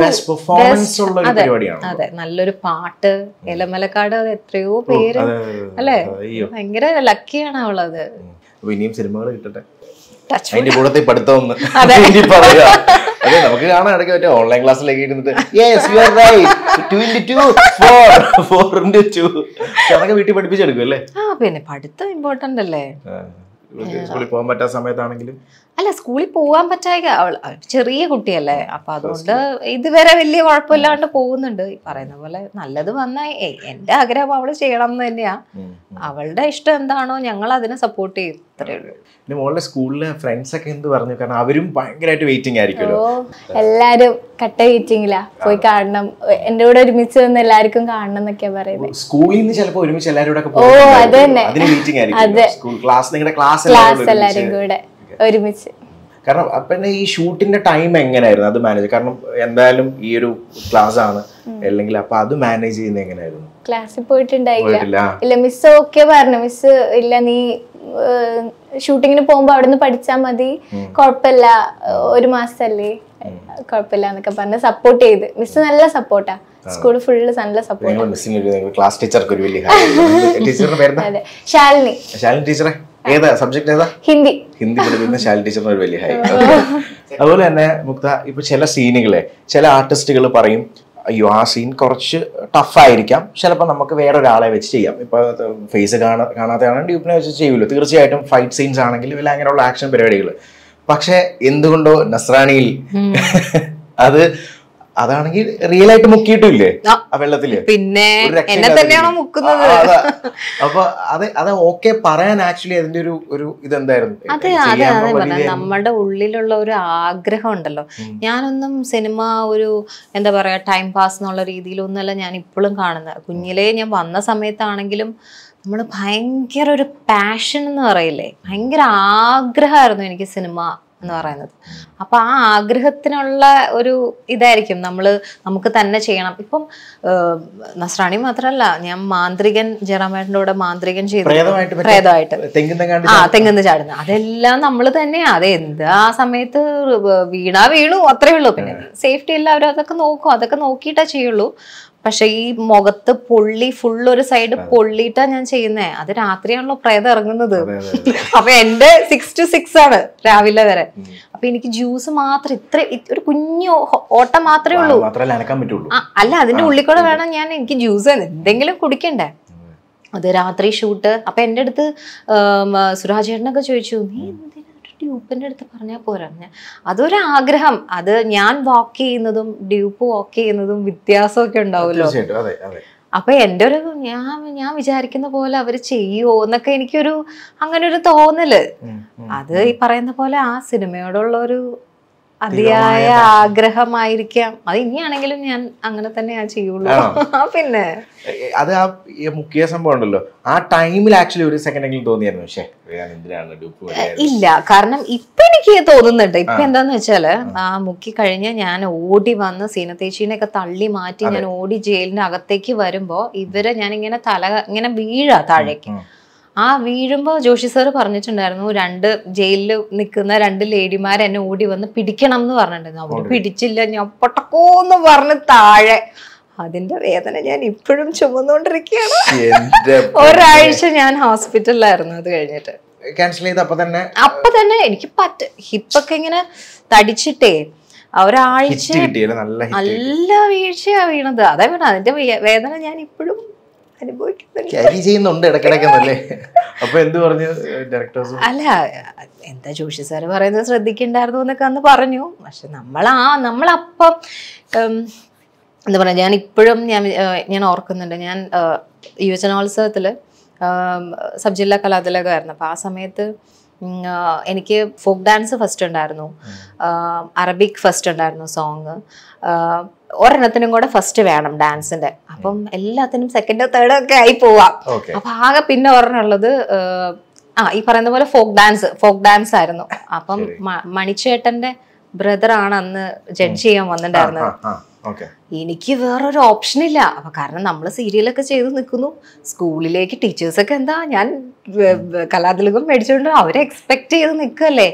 അതെ നല്ലൊരു പാട്ട്, എലമലക്കാട്, അത് എത്രയോ പേര് അല്ലെ, ഭയങ്കര ലക്കിയാണ് അവളത്. ഇനിയും സിനിമകൾ കിട്ടട്ടെ. അതിന്റെ കൂടത്തെ പഠിത്തം അതെ നമുക്ക് കാണാൻ ഇടയ്ക്ക് പറ്റും ഓൺലൈൻ ക്ലാസ്സിലേക്ക് ഇരുന്നിട്ട് അതൊക്കെ വീട്ടിൽ പഠിപ്പിച്ചെടുക്കും അല്ലേ? പിന്നെ പഠിത്തം ഇമ്പോർട്ടന്റ് അല്ലേ. സ്കൂളിൽ പോകാൻ പറ്റാത്ത സമയത്താണെങ്കിലും അല്ല, സ്കൂളിൽ പോകാൻ പറ്റായ ചെറിയ കുട്ടിയല്ലേ, അപ്പൊ അതുകൊണ്ട് ഇതുവരെ വലിയ കുഴപ്പമില്ലാണ്ട് പോകുന്നുണ്ട്. ഈ പറയുന്ന പോലെ നല്ലത് വന്നാൽ എന്റെ ആഗ്രഹം അവള് ചെയ്യണം എന്ന് തന്നെയാ. അവളുടെ ഇഷ്ടം എന്താണോ ഞങ്ങൾ അതിനെ സപ്പോർട്ട് ചെയ്യും, അത്രേ ഉള്ളൂ. പിന്നെ മോളുടെ സ്കൂളിലെ ഫ്രണ്ട്സ് ഒക്കെ എന്ത് പറഞ്ഞു? കാരണം അവരും ഭയങ്കരമായിട്ട് വെയിറ്റിംഗ് ആയിരിക്കുമല്ലോ. എല്ലാരും കട്ട വെയിറ്റിംഗിലാ, പോയി കാണണം, എന്റെ കൂടെ ഒരുമിച്ച് വന്ന് എല്ലാവർക്കും കാണണം എന്നൊക്കെയാ പറയുന്നത്. സ്കൂളിൽ നിന്ന് ചിലപ്പോ ഒരുമിച്ച് എല്ലാവരും എല്ലാരും കൂടെ ഒരുമിച്ച്. കാരണം പിന്നെ ഈ ഷൂട്ടിന്റെ ടൈം എങ്ങനെയായിരുന്നു അത് മാനേജ്? കാരണം എന്തായാലും ഈ ഒരു ക്ലാസ് ആണ് അല്ലെങ്കിൽ അപ്പൊ അത് മാനേജ് ചെയ്യുന്നത് എങ്ങനെയായിരുന്നു? ക്ലാസ്സിൽ പോയിട്ടുണ്ടായില്ല. ഇല്ല, മിസ് ഓക്കെ പറഞ്ഞു. മിസ് ഇല്ല, നീ ഷൂട്ടിങ്ങിന് പോകുമ്പോ അവിടെ നിന്ന് പഠിച്ചാ മതി, കൊഴപ്പില്ല, 1 മാസല്ലേ, കൊഴപ്പില്ല എന്നൊക്കെ പറഞ്ഞ് സപ്പോർട്ട് ചെയ്ത്. മിസ് നല്ല സപ്പോർട്ടാ, സ്കൂൾ ഫുള്ള് നല്ല സപ്പോർട്ട്. ക്ലാസ് ടീച്ചർക്ക് ഒരു വലിയ ശാലിനി. ശാലിനി ടീച്ചറെ ഏതാ സബ്ജക്ട്? ഏതാ? ഹിന്ദി. ഹിന്ദി പഠിപ്പിക്കുന്ന ശാലിനി ടീച്ചറിന് ഒരു വലിയ ഹൈ. അതുപോലെ തന്നെ മുക്ത, ഇപ്പൊ ചില സീനുകളെ ചില ആർട്ടിസ്റ്റുകൾ പറയും, അയ്യോ ആ സീൻ കുറച്ച് ടഫായിരിക്കാം, ചിലപ്പോൾ നമുക്ക് വേറൊരാളെ വെച്ച് ചെയ്യാം. ഇപ്പൊ ഫേസ് കാണാത്തതാണ് ഡ്യൂപ്പിനെ വെച്ച് ചെയ്യുമല്ലോ. തീർച്ചയായിട്ടും ഫൈറ്റ് സീൻസ് ആണെങ്കിലും ഇല്ല അങ്ങനെയുള്ള ആക്ഷൻ പരിപാടികൾ. പക്ഷെ എന്തുകൊണ്ടോ നസ്രാണിയിൽ അതാണെങ്കിൽ റിയൽ ആയിട്ട് മുക്കിയിട്ടില്ലേ ആ വെള്ളത്തില്? പിന്നെ എന്നെ തന്നെയാണോ മുക്കുന്നത്? അപ്പൊ അത് ഓക്കെ പറയാൻ ആക്ച്വലി അതിന്റെ ഒരു ഇതെന്തായിരുന്നു? അതെ അതെ അതെ പറഞ്ഞ നമ്മുടെ ഉള്ളിലുള്ള ഒരു ആഗ്രഹം ഉണ്ടല്ലോ. ഞാനൊന്നും സിനിമ ഒരു എന്താ പറയാ ടൈം പാസ് എന്നുള്ള രീതിയിലൊന്നുമല്ല ഞാൻ ഇപ്പോഴും കാണുന്നത്. കുഞ്ഞിലേ ഞാൻ വന്ന സമയത്താണെങ്കിലും നമ്മൾ ഭയങ്കര ഒരു പാഷൻ എന്ന് പറയില്ലേ, ഭയങ്കര ആഗ്രഹമായിരുന്നു എനിക്ക് സിനിമ എന്ന് പറയുന്നത്. അപ്പൊ ആ ആഗ്രഹത്തിനുള്ള ഒരു ഇതായിരിക്കും നമുക്ക് തന്നെ ചെയ്യണം. ഇപ്പം നസ്രാണി മാത്രല്ല, ഞാൻ മാന്ത്രികൻ ജയറാമേട്ടൻ്റെ കൂടെ മാന്ത്രികൻ ചെയ്തു, പ്രേതമായിട്ട് തെങ്ങുന്ന് ചാടുന്നത്, അതെല്ലാം നമ്മൾ തന്നെയാ. അത് എന്ത് ആ സമയത്ത് വീണു അത്രേ ഉള്ളൂ. പിന്നെ സേഫ്റ്റി എല്ലാവരും അതൊക്കെ നോക്കും, അതൊക്കെ നോക്കിയിട്ടേ ചെയ്യുള്ളൂ. പക്ഷെ ഈ മുഖത്ത് ഫുൾ ഒരു സൈഡ് പൊള്ളിയിട്ടാ ഞാൻ ചെയ്യുന്നേ. അത് രാത്രിയാണല്ലോ പ്രേതം ഇറങ്ങുന്നത്. അപ്പൊ എന്റെ 6 to 6 ആണ് രാവിലെ വരെ. അപ്പൊ എനിക്ക് ജ്യൂസ് മാത്രം ഒരു കുഞ്ഞു ഓട്ടം മാത്രമേ ഉള്ളൂ. അല്ല, അതിന്റെ ഉള്ളിൽ കൂടെ വേണം എനിക്ക് ജ്യൂസ് എന്തെങ്കിലും കുടിക്കണ്ടേ. അത് രാത്രി ഷൂട്ട്. അപ്പൊ എന്റെ അടുത്ത് സുരാജ് ചേട്ടനൊക്കെ ചോദിച്ചു, നീ ഡ്യൂപ്പിന്റെ അടുത്ത് പറഞ്ഞാൽ പോരാ. അതൊരാഗ്രഹം. അത് ഞാൻ വാക്ക് ചെയ്യുന്നതും ഡ്യൂപ്പ് വാക്ക് ചെയ്യുന്നതും വ്യത്യാസമൊക്കെ ഉണ്ടാവുമല്ലോ. അപ്പൊ എന്റെ ഒരു ഞാൻ വിചാരിക്കുന്ന പോലെ അവര് ചെയ്യുമോ എന്നൊക്കെ എനിക്കൊരു അങ്ങനെ ഒരു തോന്നല്. അത് ഈ പറയുന്ന പോലെ ആ സിനിമയോടുള്ള ഒരു അതിയായ ആഗ്രഹമായിരിക്കാം. അത് ഇനിയാണെങ്കിലും ഞാൻ അങ്ങനെ തന്നെ ചെയ്യുള്ളൂ. പിന്നെ അത് ആ മുഖ്യ സംഭവം ഉണ്ടല്ലോ, ആ ടൈമിൽ ആക്ച്വലി ഒരു സെക്കൻഡെങ്കിലും തോന്നിയായിരുന്നു ഇല്ല. കാരണം ഇപ്പൊ എനിക്ക് തോന്നുന്നുണ്ട്. ഇപ്പൊ എന്താന്ന് വെച്ചാല് ആ മുക്കി കഴിഞ്ഞ് ഞാൻ ഓടി വന്ന് സീനത്തേച്ചീനെ ഒക്കെ തള്ളി മാറ്റി ഞാൻ ഓടി ജയിലിന്റെ അകത്തേക്ക് വരുമ്പോ ഇവരെ ഞാൻ ഇങ്ങനെ വീഴാ താഴേക്ക്. ആ വീഴുമ്പോ ജോഷി സാർ പറഞ്ഞിട്ടുണ്ടായിരുന്നു, 2 ജയിലിൽ നിൽക്കുന്ന 2 ലേഡിമാർ എന്നെ ഓടി വന്ന് പിടിക്കണം എന്ന് പറഞ്ഞിട്ടുണ്ടായിരുന്നു. അവര് പിടിച്ചില്ല, ഞാൻ പൊട്ടക്കോന്ന് പറഞ്ഞ് താഴെ. അതിന്റെ വേദന ഞാൻ ഇപ്പോഴും ചുമന്നുകൊണ്ടിരിക്കുകയാണ്. ഒരാഴ്ച ഞാൻ ഹോസ്പിറ്റലിലായിരുന്നു. അത് കഴിഞ്ഞിട്ട് ക്യാൻസൽ ചെയ്ത് അപ്പൊ തന്നെ എനിക്ക് ഹിപ്പൊക്കെ ഇങ്ങനെ തടിച്ചിട്ടേ ഒരാഴ്ച നല്ല വീഴ്ചയാ വീണത്. അതേ പറഞ്ഞ അതിന്റെ വേദന ഞാൻ ഇപ്പോഴും അനുഭവിക്കുന്നുണ്ട് ഇടയ്ക്കിടയ്ക്ക്. അപ്പൊ എന്ത് പറഞ്ഞു ഡയറക്ടേഴ്സ്? അല്ല, എന്താ ജോഷി സാറ് പറയുന്നത് ശ്രദ്ധിക്കണ്ടായിരുന്നു എന്നൊക്കെ അന്ന് പറഞ്ഞു. പക്ഷെ നമ്മളപ്പം എന്താ പറയാ, ഞാൻ ഇപ്പോഴും ഞാൻ ഓർക്കുന്നുണ്ട്. ഞാൻ യുവജനോത്സവത്തില് സബ് ജില്ലാ കലാതിലകമായിരുന്നു. അപ്പൊ ആ സമയത്ത് എനിക്ക് ഫോക്ക് ഡാൻസ് ഫസ്റ്റ് ഉണ്ടായിരുന്നു, അറബിക് ഫസ്റ്റ് ഉണ്ടായിരുന്നു, സോങ് ഒരെണ്ണത്തിനും കൂടെ ഫസ്റ്റ് വേണം ഡാൻസിന്റെ. അപ്പം എല്ലാത്തിനും സെക്കൻഡോ തേർഡോ ഒക്കെ ആയി പോവാം. അപ്പൊ ആകെ പിന്നെ ഒരെണ്ണുള്ളത് ഈ പറയുന്ന പോലെ ഫോക്ക് ഡാൻസ് ആയിരുന്നു. അപ്പം മണിച്ചേട്ടന്റെ ബ്രദർ ആണ് അന്ന് ജഡ്ജ് ചെയ്യാൻ വന്നിട്ടുണ്ടായിരുന്നത്. എനിക്ക് വേറൊരു ഓപ്ഷൻ ഇല്ല. അപ്പൊ കാരണം നമ്മൾ സീരിയലൊക്കെ ചെയ്ത് നിൽക്കുന്നു, സ്കൂളിലേക്ക് ടീച്ചേഴ്സൊക്കെ എന്താ ഞാൻ കലാതിലകം മേടിച്ചുകൊണ്ട് അവരെ എക്സ്പെക്ട് ചെയ്ത് നിൽക്കല്ലേ.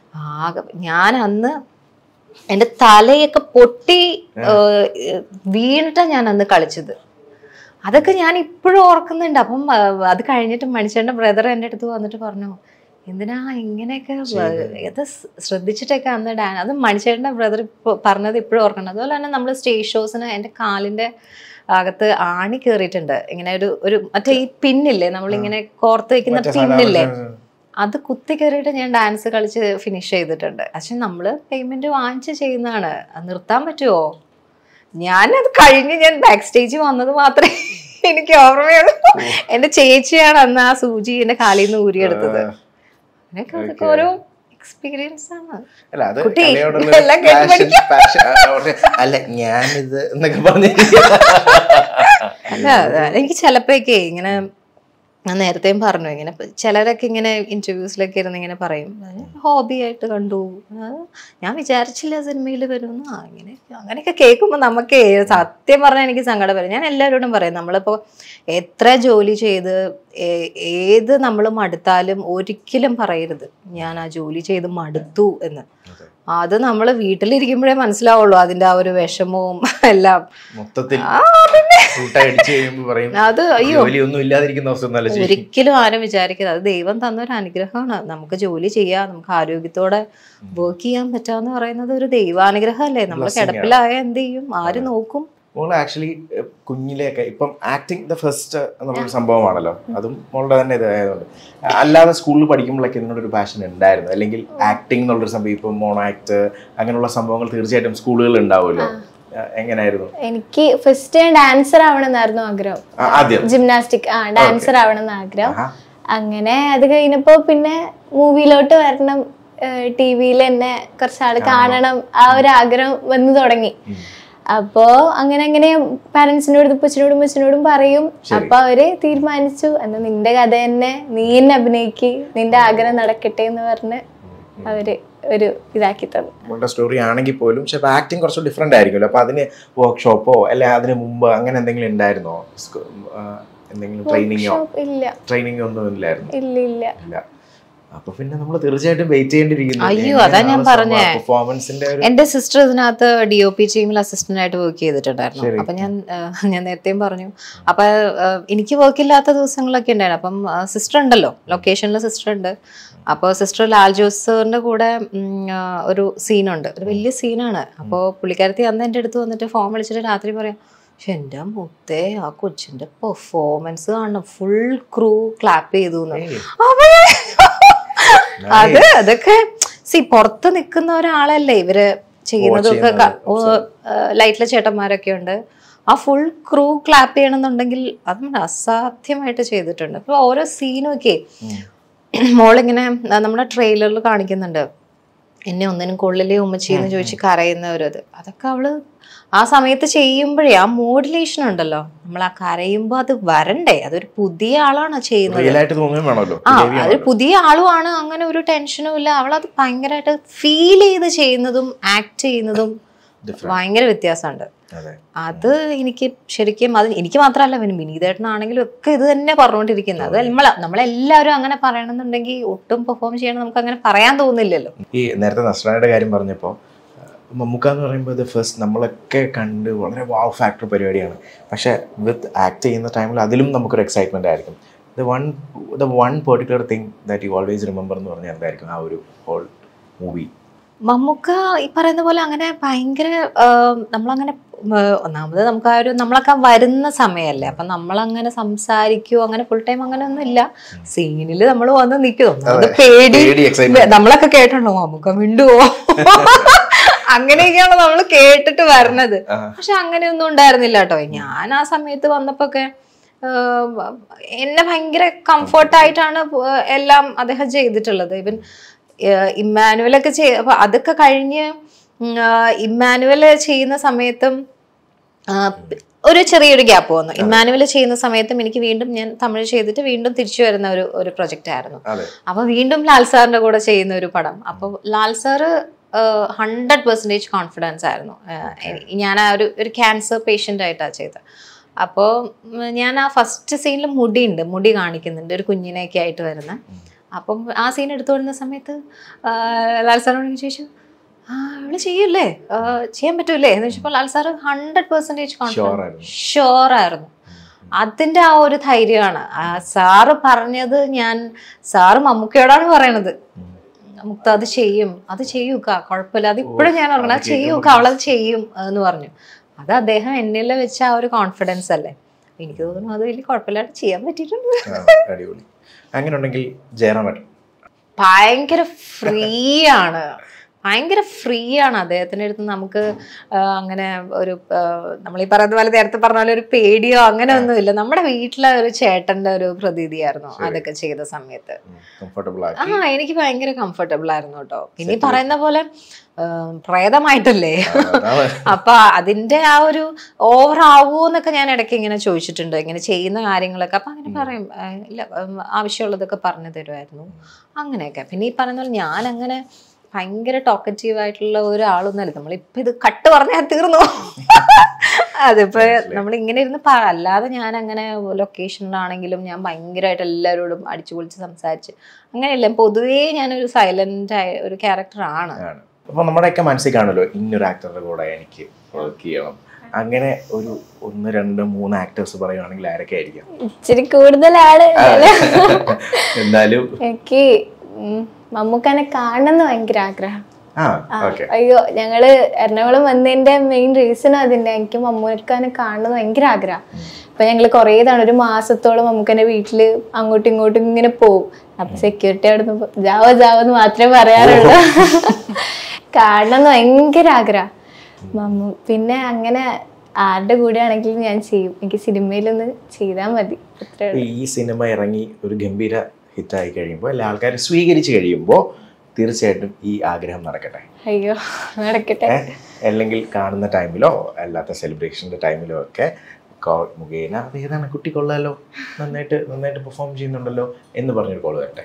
ഞാൻ അന്ന് എന്റെ തലയൊക്കെ പൊട്ടി വീണിട്ടാ ഞാൻ അന്ന് കളിച്ചത്. അതൊക്കെ ഞാൻ ഇപ്പോഴും ഓർക്കുന്നുണ്ട്. അപ്പം അത് കഴിഞ്ഞിട്ട് മനുഷ്യന്റെ ബ്രദർ എൻ്റെ അടുത്ത് വന്നിട്ട് പറഞ്ഞു, എന്തിനാ ഇങ്ങനെയൊക്കെ ഇത് ശ്രദ്ധിച്ചിട്ടൊക്കെ അന്ന് അത് മണിച്ചേട്ടൻ്റെ ബ്രദർ പറഞ്ഞത് ഇപ്പോഴും ഓർക്കണം. അതുപോലെ തന്നെ നമ്മൾ സ്റ്റേജ് ഷോസിന് എൻ്റെ കാലിൻ്റെ അകത്ത് ആണി കയറിയിട്ടുണ്ട്. ഇങ്ങനെ ഒരു മറ്റേ ഈ പിന്നില്ലേ, നമ്മളിങ്ങനെ കോർത്ത് വെക്കുന്ന പിന്നില്ലേ, അത് കുത്തി കയറിയിട്ട് ഞാൻ ഡാൻസ് കളിച്ച് ഫിനിഷ് ചെയ്തിട്ടുണ്ട്. പക്ഷെ നമ്മള് പേയ്മെന്റ് വാങ്ങിച്ച് ചെയ്യുന്നതാണ്, അത് നിർത്താൻ പറ്റുമോ? ഞാനത് കഴിഞ്ഞ് ഞാൻ ബാക്ക് സ്റ്റേജ് വന്നത് മാത്രമേ എനിക്ക് ഓർമ്മയുള്ളൂ. എന്റെ ചേച്ചിയാണ് അന്ന് ആ സൂചി എന്റെ കാലിൽ നിന്ന് ഊരിയെടുത്തത്. അതൊക്കെ ഓരോ എക്സ്പീരിയൻസ് ആണ്. അല്ല ഞാനിത് എന്നൊക്കെ പറഞ്ഞു. അല്ല എനിക്ക് ചിലപ്പോഴൊക്കെ ഇങ്ങനെ, ഞാൻ നേരത്തെയും പറഞ്ഞു, ഇങ്ങനെ ചിലരൊക്കെ ഇങ്ങനെ ഇന്റർവ്യൂസിലൊക്കെ ഇരുന്ന് ഇങ്ങനെ പറയും ഹോബി ആയിട്ട് കണ്ടു, ഞാൻ വിചാരിച്ചില്ല സിനിമയിൽ വരുമെന്ന്. അങ്ങനെയൊക്കെ കേൾക്കുമ്പോൾ നമുക്ക് സത്യം പറഞ്ഞാൽ എനിക്ക് സങ്കടം വരും. ഞാൻ എല്ലാവരോടും പറയും, നമ്മളിപ്പോൾ എത്ര ജോലി ചെയ്ത് ഏത് നമ്മൾ മടുത്താലും ഒരിക്കലും പറയരുത് ഞാൻ ആ ജോലി ചെയ്ത് മടുത്തു എന്ന്. അത് നമ്മൾ വീട്ടിലിരിക്കുമ്പോഴേ മനസ്സിലാവുള്ളൂ അതിന്റെ ആ ഒരു വിഷമവും എല്ലാം. അത് അയ്യോ ഒരിക്കലും ആരും വിചാരിക്കരുത്. അത് ദൈവം തന്നൊരു അനുഗ്രഹമാണ്. നമുക്ക് ജോലി ചെയ്യാം, നമുക്ക് ആരോഗ്യത്തോടെ വർക്ക് ചെയ്യാൻ പറ്റാന്ന് പറയുന്നത് ഒരു ദൈവാനുഗ്രഹമല്ലേ. നമ്മൾ കിടപ്പിലായ എന്ത് ചെയ്യും, ആര് നോക്കും? ആക്ച്വലി കുഞ്ഞിലെയൊക്കെ ഇപ്പം ആക്ടിങ് ദ ഫസ്റ്റ് എന്നുള്ളൊരു സംഭവമാണല്ലോ, അതും മോളുടെ തന്നെ ഇതായതുകൊണ്ട്. അല്ലാതെ സ്കൂളിൽ പഠിക്കുമ്പോഴൊക്കെ ഇതിനോടൊരു പാഷൻ ഉണ്ടായിരുന്നു, അല്ലെങ്കിൽ ആക്ടിങ് എന്നുള്ളൊരു സംഭവം, ഇപ്പം മോണോ ആക്ട് അങ്ങനെയുള്ള സംഭവങ്ങൾ തീർച്ചയായിട്ടും സ്കൂളുകളിൽ ഉണ്ടാവുമല്ലോ, എങ്ങനെയായിരുന്നു? എനിക്ക് ഫസ്റ്റ് ഡാൻസർ ആവണമെന്നായിരുന്നു ആഗ്രഹം, ആദ്യം ജിംനാസ്റ്റിക് ഡാൻസർ ആവണമെന്ന് ആഗ്രഹം. അങ്ങനെ അത് കഴിഞ്ഞപ്പോ പിന്നെ മൂവിയിലോട്ട് വരണം, ടി വിയിൽ എന്നെ കുറച്ചാള് കാണണം, ആ ഒരു ആഗ്രഹം വന്നു തുടങ്ങി. അപ്പോ അങ്ങനെ പാരന്റ്സിനോടും ഉപ്പച്ചനോടും പറയും. അപ്പൊ അവര് തീരുമാനിച്ചു, എന്നാ നിന്റെ കഥ തന്നെ നീ എന്നെ അഭിനയിക്ക്, നിന്റെ ആഗ്രഹം നടക്കട്ടെ എന്ന് പറഞ്ഞ് അവര് ഒരു ഇതാക്കി തന്നു. സ്റ്റോറി ആണെങ്കിൽ പോലും പക്ഷെ ആക്ടിങ് കുറച്ച് ഡിഫറെന്റ് ആയിരിക്കുമല്ലോ. അപ്പൊ അതിന് വർക്ക്ഷോപ്പോ അല്ലെ അതിന് മുമ്പ് അങ്ങനെ എന്തെങ്കിലും ഉണ്ടായിരുന്നോ? എന്തെങ്കിലും ട്രെയിനിങ്ങോ ഒന്നും ഇല്ലായിരുന്നു? ഇല്ല. അപ്പൊ പിന്നെ നമ്മൾ തീർച്ചയായിട്ടും വെയിറ്റ് ചെയ്യേണ്ടിയിരിക്കുന്നു. അയ്യോ അതാ ഞാൻ പറഞ്ഞേ, എന്റെ സിസ്റ്റർ ഇതിനകത്ത് DOP ടീമിൽ അസിസ്റ്റന്റ് ആയിട്ട് വർക്ക് ചെയ്തിട്ടുണ്ടായിരുന്നു. അപ്പൊ ഞാൻ നേരത്തെയും പറഞ്ഞു, അപ്പൊ എനിക്ക് വർക്ക് ഇല്ലാത്ത ദിവസങ്ങളൊക്കെ ഉണ്ടായിരുന്നു. അപ്പം സിസ്റ്റർ ഉണ്ടല്ലോ, ലൊക്കേഷനിൽ സിസ്റ്റർ ഉണ്ട്. അപ്പോൾ സിസ്റ്റർ ലാൽ ജോസിന്റെ കൂടെ ഒരു സീനുണ്ട്, ഒരു വലിയ സീനാണ്. അപ്പോൾ പുള്ളിക്കാരത്തി അന്ന് എൻ്റെ അടുത്ത് വന്നിട്ട് ഫോൺ വിളിച്ചിട്ട് രാത്രി പറയാം, പക്ഷെ എൻ്റെ മുത്തേ ആ കൊച്ചിന്റെ പെർഫോമൻസ് കാണണം, ഫുൾ ക്രൂ ക്ലാപ്പ് ചെയ്തു. അതൊക്കെ പുറത്ത് നിൽക്കുന്ന ഒരാളല്ലേ ഇവര് ചെയ്യുന്നതൊക്കെ. ലൈറ്റിലെ ചേട്ടന്മാരൊക്കെ ഉണ്ട്, ആ ഫുൾ ക്രൂ ക്ലാപ്പ് ചെയ്യണമെന്നുണ്ടെങ്കിൽ അത് അസാധ്യമായിട്ട് ചെയ്തിട്ടുണ്ട്. അപ്പൊ ഓരോ സീനും ഒക്കെ മോളിങ്ങനെ നമ്മുടെ ട്രെയിലറിൽ കാണിക്കുന്നുണ്ട്, എന്നെ ഒന്നിനും കൊള്ളിലേ ഉമ്മച്ചിന്ന് ചോദിച്ച് കരയുന്ന ഒരു ഇത്. അതൊക്കെ അവള് ആ സമയത്ത് ചെയ്യുമ്പോഴേ ആ മോഡുലേഷൻ ഉണ്ടല്ലോ, നമ്മൾ ആ കരയുമ്പോ അത് വരണ്ടേ, അതൊരു പുതിയ ആളാണ് ചെയ്യുന്നത്. അതൊരു പുതിയ ആളുമാണ്, അങ്ങനെ ഒരു ടെൻഷനും ഇല്ല. അവളത് ഭയങ്കരമായിട്ട് ഫീൽ ചെയ്ത് ചെയ്യുന്നതും ആക്ട് ചെയ്യുന്നതും ഭയങ്കര വ്യത്യാസമുണ്ട്. അത് എനിക്ക് ശരിക്കും, അത് എനിക്ക് മാത്രമല്ല, വിനീതേട്ടനാണെങ്കിലും ഒക്കെ ഇത് തന്നെ പറഞ്ഞുകൊണ്ടിരിക്കുന്നത്. അത് നമ്മളെല്ലാവരും അങ്ങനെ പറയണമെന്നുണ്ടെങ്കിൽ ഒട്ടും പെർഫോം ചെയ്യണം നമുക്ക് അങ്ങനെ പറയാൻ തോന്നില്ലല്ലോ. ഈ നേരത്തെ നസ്രാനയുടെ കാര്യം പറഞ്ഞപ്പോൾ മമ്മൂക്ക എന്ന് പറയുമ്പോൾ ഇത് ഫസ്റ്റ് നമ്മളൊക്കെ കണ്ട് വളരെ വാവ് ഫാക്ടർ പരിപാടിയാണ്. പക്ഷേ വിത്ത് ആക്ട് ചെയ്യുന്ന ടൈമിൽ അതിലും നമുക്കൊരു എക്സൈറ്റ്മെന്റ് ആയിരിക്കും. The one particular thing that you always remember എന്ന് പറഞ്ഞാൽ എന്തായിരിക്കും ആ ഒരു ഹോൾ മൂവി? മമ്മൂക്ക ഈ പറയുന്ന പോലെ അങ്ങനെ ഭയങ്കര നമ്മളങ്ങനെ ഒന്നാമത് നമുക്ക് ആ ഒരു നമ്മളൊക്കെ വരുന്ന സമയമല്ലേ, അപ്പൊ നമ്മളങ്ങനെ സംസാരിക്കുവോ അങ്ങനെ ഫുൾ ടൈം അങ്ങനെ ഒന്നും ഇല്ല. സീനിൽ നമ്മൾ വന്ന് നിൽക്കും, അത് പേടി. നമ്മളൊക്കെ കേട്ടോ മമ്മൂക്ക മിണ്ടുവോ അങ്ങനെയൊക്കെയാണ് നമ്മൾ കേട്ടിട്ട് വരണത്. പക്ഷെ അങ്ങനെയൊന്നും ഉണ്ടായിരുന്നില്ല കേട്ടോ. ഞാൻ ആ സമയത്ത് വന്നപ്പോക്കെ എന്നെ ഭയങ്കര കംഫർട്ടായിട്ടാണ് എല്ലാം അദ്ദേഹം ചെയ്തിട്ടുള്ളത്. ഇവൻ ഇമ്മാനുവലൊക്കെ അപ്പൊ അതൊക്കെ കഴിഞ്ഞ് ഇമ്മാനുവൽ ചെയ്യുന്ന സമയത്തും ഒരു ചെറിയൊരു ഗ്യാപ്പ് വന്നു. ഇമ്മാനുവൽ ചെയ്യുന്ന സമയത്തും എനിക്ക് വീണ്ടും ഞാൻ തമിഴ് ചെയ്തിട്ട് വീണ്ടും തിരിച്ചു വരുന്ന ഒരു പ്രൊജക്റ്റ് ആയിരുന്നു. അപ്പൊ വീണ്ടും ലാൽ സാറിന്റെ കൂടെ ചെയ്യുന്ന ഒരു പടം. അപ്പൊ ലാൽ സാറ് 100% കോൺഫിഡൻസ് ആയിരുന്നു. ഞാൻ ആ ഒരു ക്യാൻസർ പേഷ്യൻ്റ് ആയിട്ടാണ് ചെയ്തത്. അപ്പോൾ ഞാൻ ആ ഫസ്റ്റ് സീനിൽ മുടി കാണിക്കുന്നുണ്ട്, ഒരു കുഞ്ഞിനെയൊക്കെ ആയിട്ട് വരുന്ന. അപ്പം ആ സീൻ എടുത്തുകൊണ്ടിരുന്ന സമയത്ത് ലാൽ സാറിനോട് ചോദിച്ചു, അവള് ചെയ്യൂല്ലേ, ചെയ്യാൻ പറ്റൂലേ എന്ന് ചോദിച്ചപ്പോൾ ലാൽ സാറ് 100% ഷുവർ ആയിരുന്നു. അതിന്റെ ആ ഒരു ധൈര്യമാണ്. സാറ് പറഞ്ഞത് സാറ് മമ്മൂക്കയോടാണ് പറയണത്, മുക്ത അത് ചെയ്യൂക്ക, കുഴപ്പമില്ല, അത് ഇപ്പോഴും ഞാൻ ഓർക്കണം, അത് ചെയ്യൂക്ക, അവളത് ചെയ്യും എന്ന് പറഞ്ഞു. അത് അദ്ദേഹം എന്നിൽ വെച്ച ആ ഒരു കോൺഫിഡൻസ് അല്ലേ. എനിക്ക് തോന്നുന്നു അത് വലിയ കുഴപ്പമില്ലാണ്ട് ചെയ്യാൻ പറ്റിയിട്ടുണ്ട്. അടിപൊളി. അങ്ങനെ ഉണ്ടെങ്കിൽ ജയറാമേട്ടൻ ഭയങ്കര ഫ്രീ ആണ് അദ്ദേഹത്തിൻ്റെ അടുത്ത്. നമുക്ക് അങ്ങനെ ഒരു നമ്മൾ ഈ പറയുന്ന പോലെ നേരത്തെ പറഞ്ഞ പോലെ ഒരു പേടിയോ അങ്ങനെ ഒന്നുമില്ല. നമ്മുടെ വീട്ടിലെ ഒരു ചേട്ടന്റെ ഒരു പ്രതീതിയായിരുന്നു അതൊക്കെ ചെയ്ത സമയത്ത്. എനിക്ക് ഭയങ്കര കംഫർട്ടബിൾ ആയിരുന്നു കേട്ടോ. പിന്നെ ഈ പറയുന്ന പോലെ പ്രേതമായിട്ടല്ലേ, അപ്പൊ അതിന്റെ ആ ഒരു ഓവർ ആവുമോന്നൊക്കെ ഞാൻ ഇടയ്ക്ക് ഇങ്ങനെ ചോദിച്ചിട്ടുണ്ട്, ഇങ്ങനെ ചെയ്യുന്ന കാര്യങ്ങളൊക്കെ. അപ്പൊ അങ്ങനെ പറയും, ഇല്ല ആവശ്യമുള്ളതൊക്കെ പറഞ്ഞു തരുമായിരുന്നു അങ്ങനെയൊക്കെ. പിന്നെ ഈ പറയുന്ന പോലെ ഞാൻ അങ്ങനെ ഭയങ്കര ടോക്കറ്റീവ് ആയിട്ടുള്ള ഒരാളൊന്നുമല്ല. നമ്മളിപ്പോ ഇത് കട്ട് പറഞ്ഞാൽ തീർന്നു. അതിപ്പോ നമ്മളിങ്ങനെ ഇരുന്ന് അല്ലാതെ ഞാൻ അങ്ങനെ ലൊക്കേഷനിലാണെങ്കിലും ഞാൻ ഭയങ്കരമായിട്ട് എല്ലാവരോടും അടിച്ചു പൊളിച്ച് സംസാരിച്ച് അങ്ങനെയല്ല. പൊതുവേ ഞാനൊരു സൈലന്റ് ആയ ഒരു ക്യാരക്ടറാണ്. അപ്പൊ നമ്മുടെയൊക്കെ മനസ്സിൽ കാണുമല്ലോ ഇന്നൊരു ആക്ടറുടെ കൂടെ എനിക്ക് വർക്ക് ചെയ്യണം. അങ്ങനെ ഒരു 1, 2, 3 ആക്ടേഴ്സ് പറയുവാണെങ്കിൽ ആരൊക്കെ ആയിരിക്കും? ഇച്ചിരി കൂടുതലാണ്. എന്നാലും എനിക്ക് മമ്മൂക്കനെ കാണണമെന്ന് ഭയങ്കര ആഗ്രഹം. അയ്യോ, ഞങ്ങള് എറണാകുളം വന്നതിന്റെ മെയിൻ റീസൺ അതിന്റെ. എനിക്ക് മമ്മൂക്കനെ കാണണമെന്ന് ഭയങ്കര ആഗ്രഹം. അപ്പൊ ഞങ്ങള് കുറേ തവണ, ഒരു മാസത്തോളം മമ്മൂക്കന്റെ വീട്ടില് അങ്ങോട്ടും ഇങ്ങോട്ടും ഇങ്ങനെ പോവും. അപ്പൊ സെക്യൂരിറ്റി അവിടെ നിന്ന് ജാവെന്ന് മാത്രമേ പറയാറുള്ളൂ. കാണണമെന്ന് ഭയങ്കര ആഗ്രഹം. പിന്നെ അങ്ങനെ ആരുടെ കൂടെ ആണെങ്കിലും ഞാൻ ചെയ്യും. എനിക്ക് സിനിമയിലൊന്ന് ചെയ്താൽ മതി. ഈ സിനിമ ഇറങ്ങി ഒരു ഗംഭീര ഹിറ്റായി കഴിയുമ്പോൾ എല്ലാ ആൾക്കാരും സ്വീകരിച്ചു കഴിയുമ്പോൾ തീർച്ചയായിട്ടും ഈ ആഗ്രഹം നടക്കട്ടെ. അയ്യോ, നടക്കട്ടെ. അല്ലെങ്കിൽ കാണുന്ന ടൈമിലോ അല്ലാത്ത സെലിബ്രേഷൻ്റെ ടൈമിലോ ഒക്കെ കോൾ മുഖേന ഏതാണ് കുട്ടി കൊള്ളാലോ, നന്നായിട്ട് പെർഫോം ചെയ്യുന്നുണ്ടല്ലോ എന്ന് പറഞ്ഞൊരു കോൾ വരട്ടെ.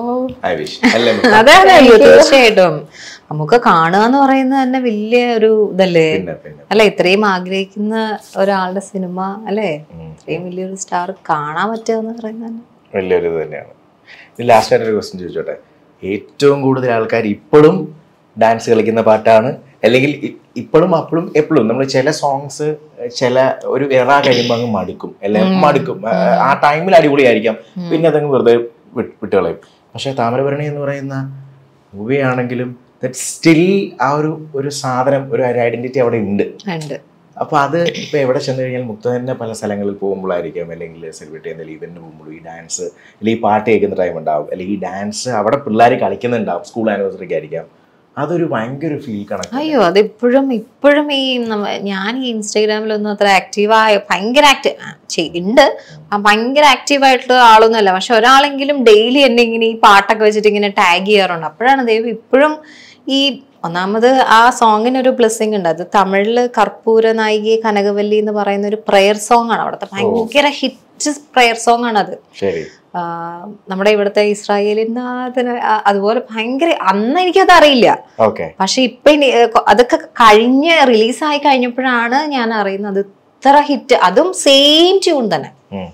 അതെ, തീർച്ചയായിട്ടും. നമുക്ക് കാണുക എന്ന് പറയുന്നത് തന്നെ വലിയ ഒരു ഇതല്ലേ അല്ലെ. ഇത്രയും ആഗ്രഹിക്കുന്ന ഒരാളുടെ സിനിമ അല്ലേ, ഇത്രയും വലിയൊരു സ്റ്റാർ കാണാൻ പറ്റുക എന്ന് പറയുന്നത് വലിയൊരു ഇത് തന്നെയാണ്. ലാസ്റ്റ് ആയിട്ടൊരു ക്വസ്റ്റ്യൻ ചോദിച്ചോട്ടെ. ഏറ്റവും കൂടുതൽ ആൾക്കാർ ഇപ്പോഴും ഡാൻസ് കളിക്കുന്ന പാട്ടാണ്, അല്ലെങ്കിൽ ഇപ്പോഴും അപ്പോഴും എപ്പോഴും നമ്മൾ ചില സോങ്സ് ചില ഒരു എറ കഴിയുമ്പോൾ അങ്ങ് മടുക്കും. ആ ടൈമിൽ അടിപൊളിയായിരിക്കാം, പിന്നെ അതങ്ങ് വെറുതെ വിട്ടുകളയും. പക്ഷെ താമരഭരണി എന്ന് പറയുന്ന മൂവി ആണെങ്കിലും സ്റ്റിൽ ആ ഒരു സാധനം, ഒരു ഐഡന്റിറ്റി അവിടെ ഉണ്ട്. അപ്പൊ അത് ഇപ്പൊ എവിടെ ചെന്ന് കഴിഞ്ഞാൽ മുക്ത തന്നെ പല സ്ഥലങ്ങളിൽ പോകുമ്പോഴായിരിക്കാം, അല്ലെങ്കിൽ സെലിബ്രിറ്റി എന്തെങ്കിലും ഇവന്റിന് പോകുമ്പോൾ ഈ ഡാൻസ് അല്ലെങ്കിൽ ഈ പാട്ട് കേൾക്കുന്ന ടൈം ഉണ്ടാവും, അല്ലെങ്കിൽ ഈ ഡാൻസ് അവിടെ പിള്ളേർ കളിക്കുന്നുണ്ടാവും, സ്കൂൾ ആനിവേഴ്സറിക്ക് ആയിരിക്കാം. അതൊരു ഭയങ്കര ഫീൽ കണക്ക്. അയ്യോ, അത് ഇപ്പോഴും ഈ ഞാൻ ഈ ഇൻസ്റ്റാഗ്രാമിലൊന്നും അത്ര ആക്റ്റീവായ ഭയങ്കര ഉണ്ട്, ഭയങ്കര ആക്റ്റീവായിട്ടുള്ള ആളൊന്നുമല്ല. പക്ഷെ ഒരാളെങ്കിലും ഡെയിലി എന്നെ ഇങ്ങനെ ഈ പാട്ടൊക്കെ വെച്ചിട്ട് ഇങ്ങനെ ടാഗ് ചെയ്യാറുണ്ട്. അപ്പോഴാണ് ദൈവം ഇപ്പോഴും ഈ ഒന്നാമത് ആ സോങ്ങിനൊരു ബ്ലെസ്സിങ് ഉണ്ട്. അത് തമിഴില് കർപ്പൂര നായികയെ കനകവല്ലി എന്ന് പറയുന്ന ഒരു പ്രെയർ സോങ് ആണ്. അവിടുത്തെ ഭയങ്കര ഹിറ്റ് പ്രെയർ സോങ് ആണ് അത്. നമ്മുടെ ഇവിടുത്തെ ഇസ്രായേലിനാഥന് അതുപോലെ ഭയങ്കര, അന്ന് എനിക്കത് അറിയില്ല. പക്ഷെ ഇപ്പൊ അതൊക്കെ കഴിഞ്ഞ് റിലീസായി കഴിഞ്ഞപ്പോഴാണ് ഞാൻ അറിയുന്നത് ഇത്ര ഹിറ്റ്. അതും സെയിം ട്യൂൺ തന്നെ,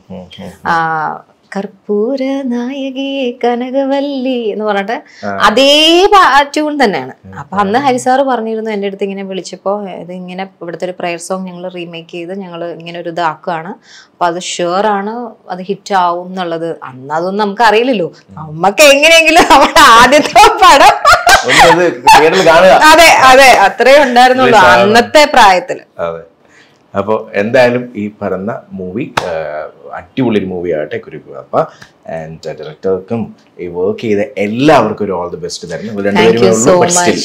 കർപ്പൂര നായകിയെ കനകവല്ലി എന്ന് പറഞ്ഞിട്ട് അതേ ട്യൂൺ തന്നെയാണ്. അപ്പൊ അന്ന് ഹരിസാറ് പറഞ്ഞിരുന്നു എൻ്റെ അടുത്ത്, ഇങ്ങനെ വിളിച്ചപ്പോ ഇത് ഇങ്ങനെ ഇവിടുത്തെ ഒരു പ്രയർ സോങ് ഞങ്ങൾ റീമേക്ക് ചെയ്ത് ഞങ്ങൾ ഇങ്ങനെ ഒരു ഇതാക്കുകയാണ്, അപ്പൊ അത് ഷുവർ ആണ് അത് ഹിറ്റ് ആവും എന്നുള്ളത്. അന്ന് അതൊന്നും നമുക്ക് അറിയില്ലല്ലോ, നമുക്ക് എങ്ങനെയെങ്കിലും നമ്മുടെ ആദ്യത്തെ പടം അതെ അത്രേ ഉണ്ടായിരുന്നുള്ളൂ അന്നത്തെ പ്രായത്തില്. അപ്പോൾ എന്തായാലും ഈ പറഞ്ഞ മൂവി അടിപൊളി ഒരു മൂവി ആകട്ടെ കുരുക്കുവാപ്പ. ആൻഡ് ഡയറക്ടർക്കും ഈ വർക്ക് ചെയ്ത എല്ലാവർക്കും ഒരു ഓൾ ദി ബെസ്റ്റ് തരുന്നു.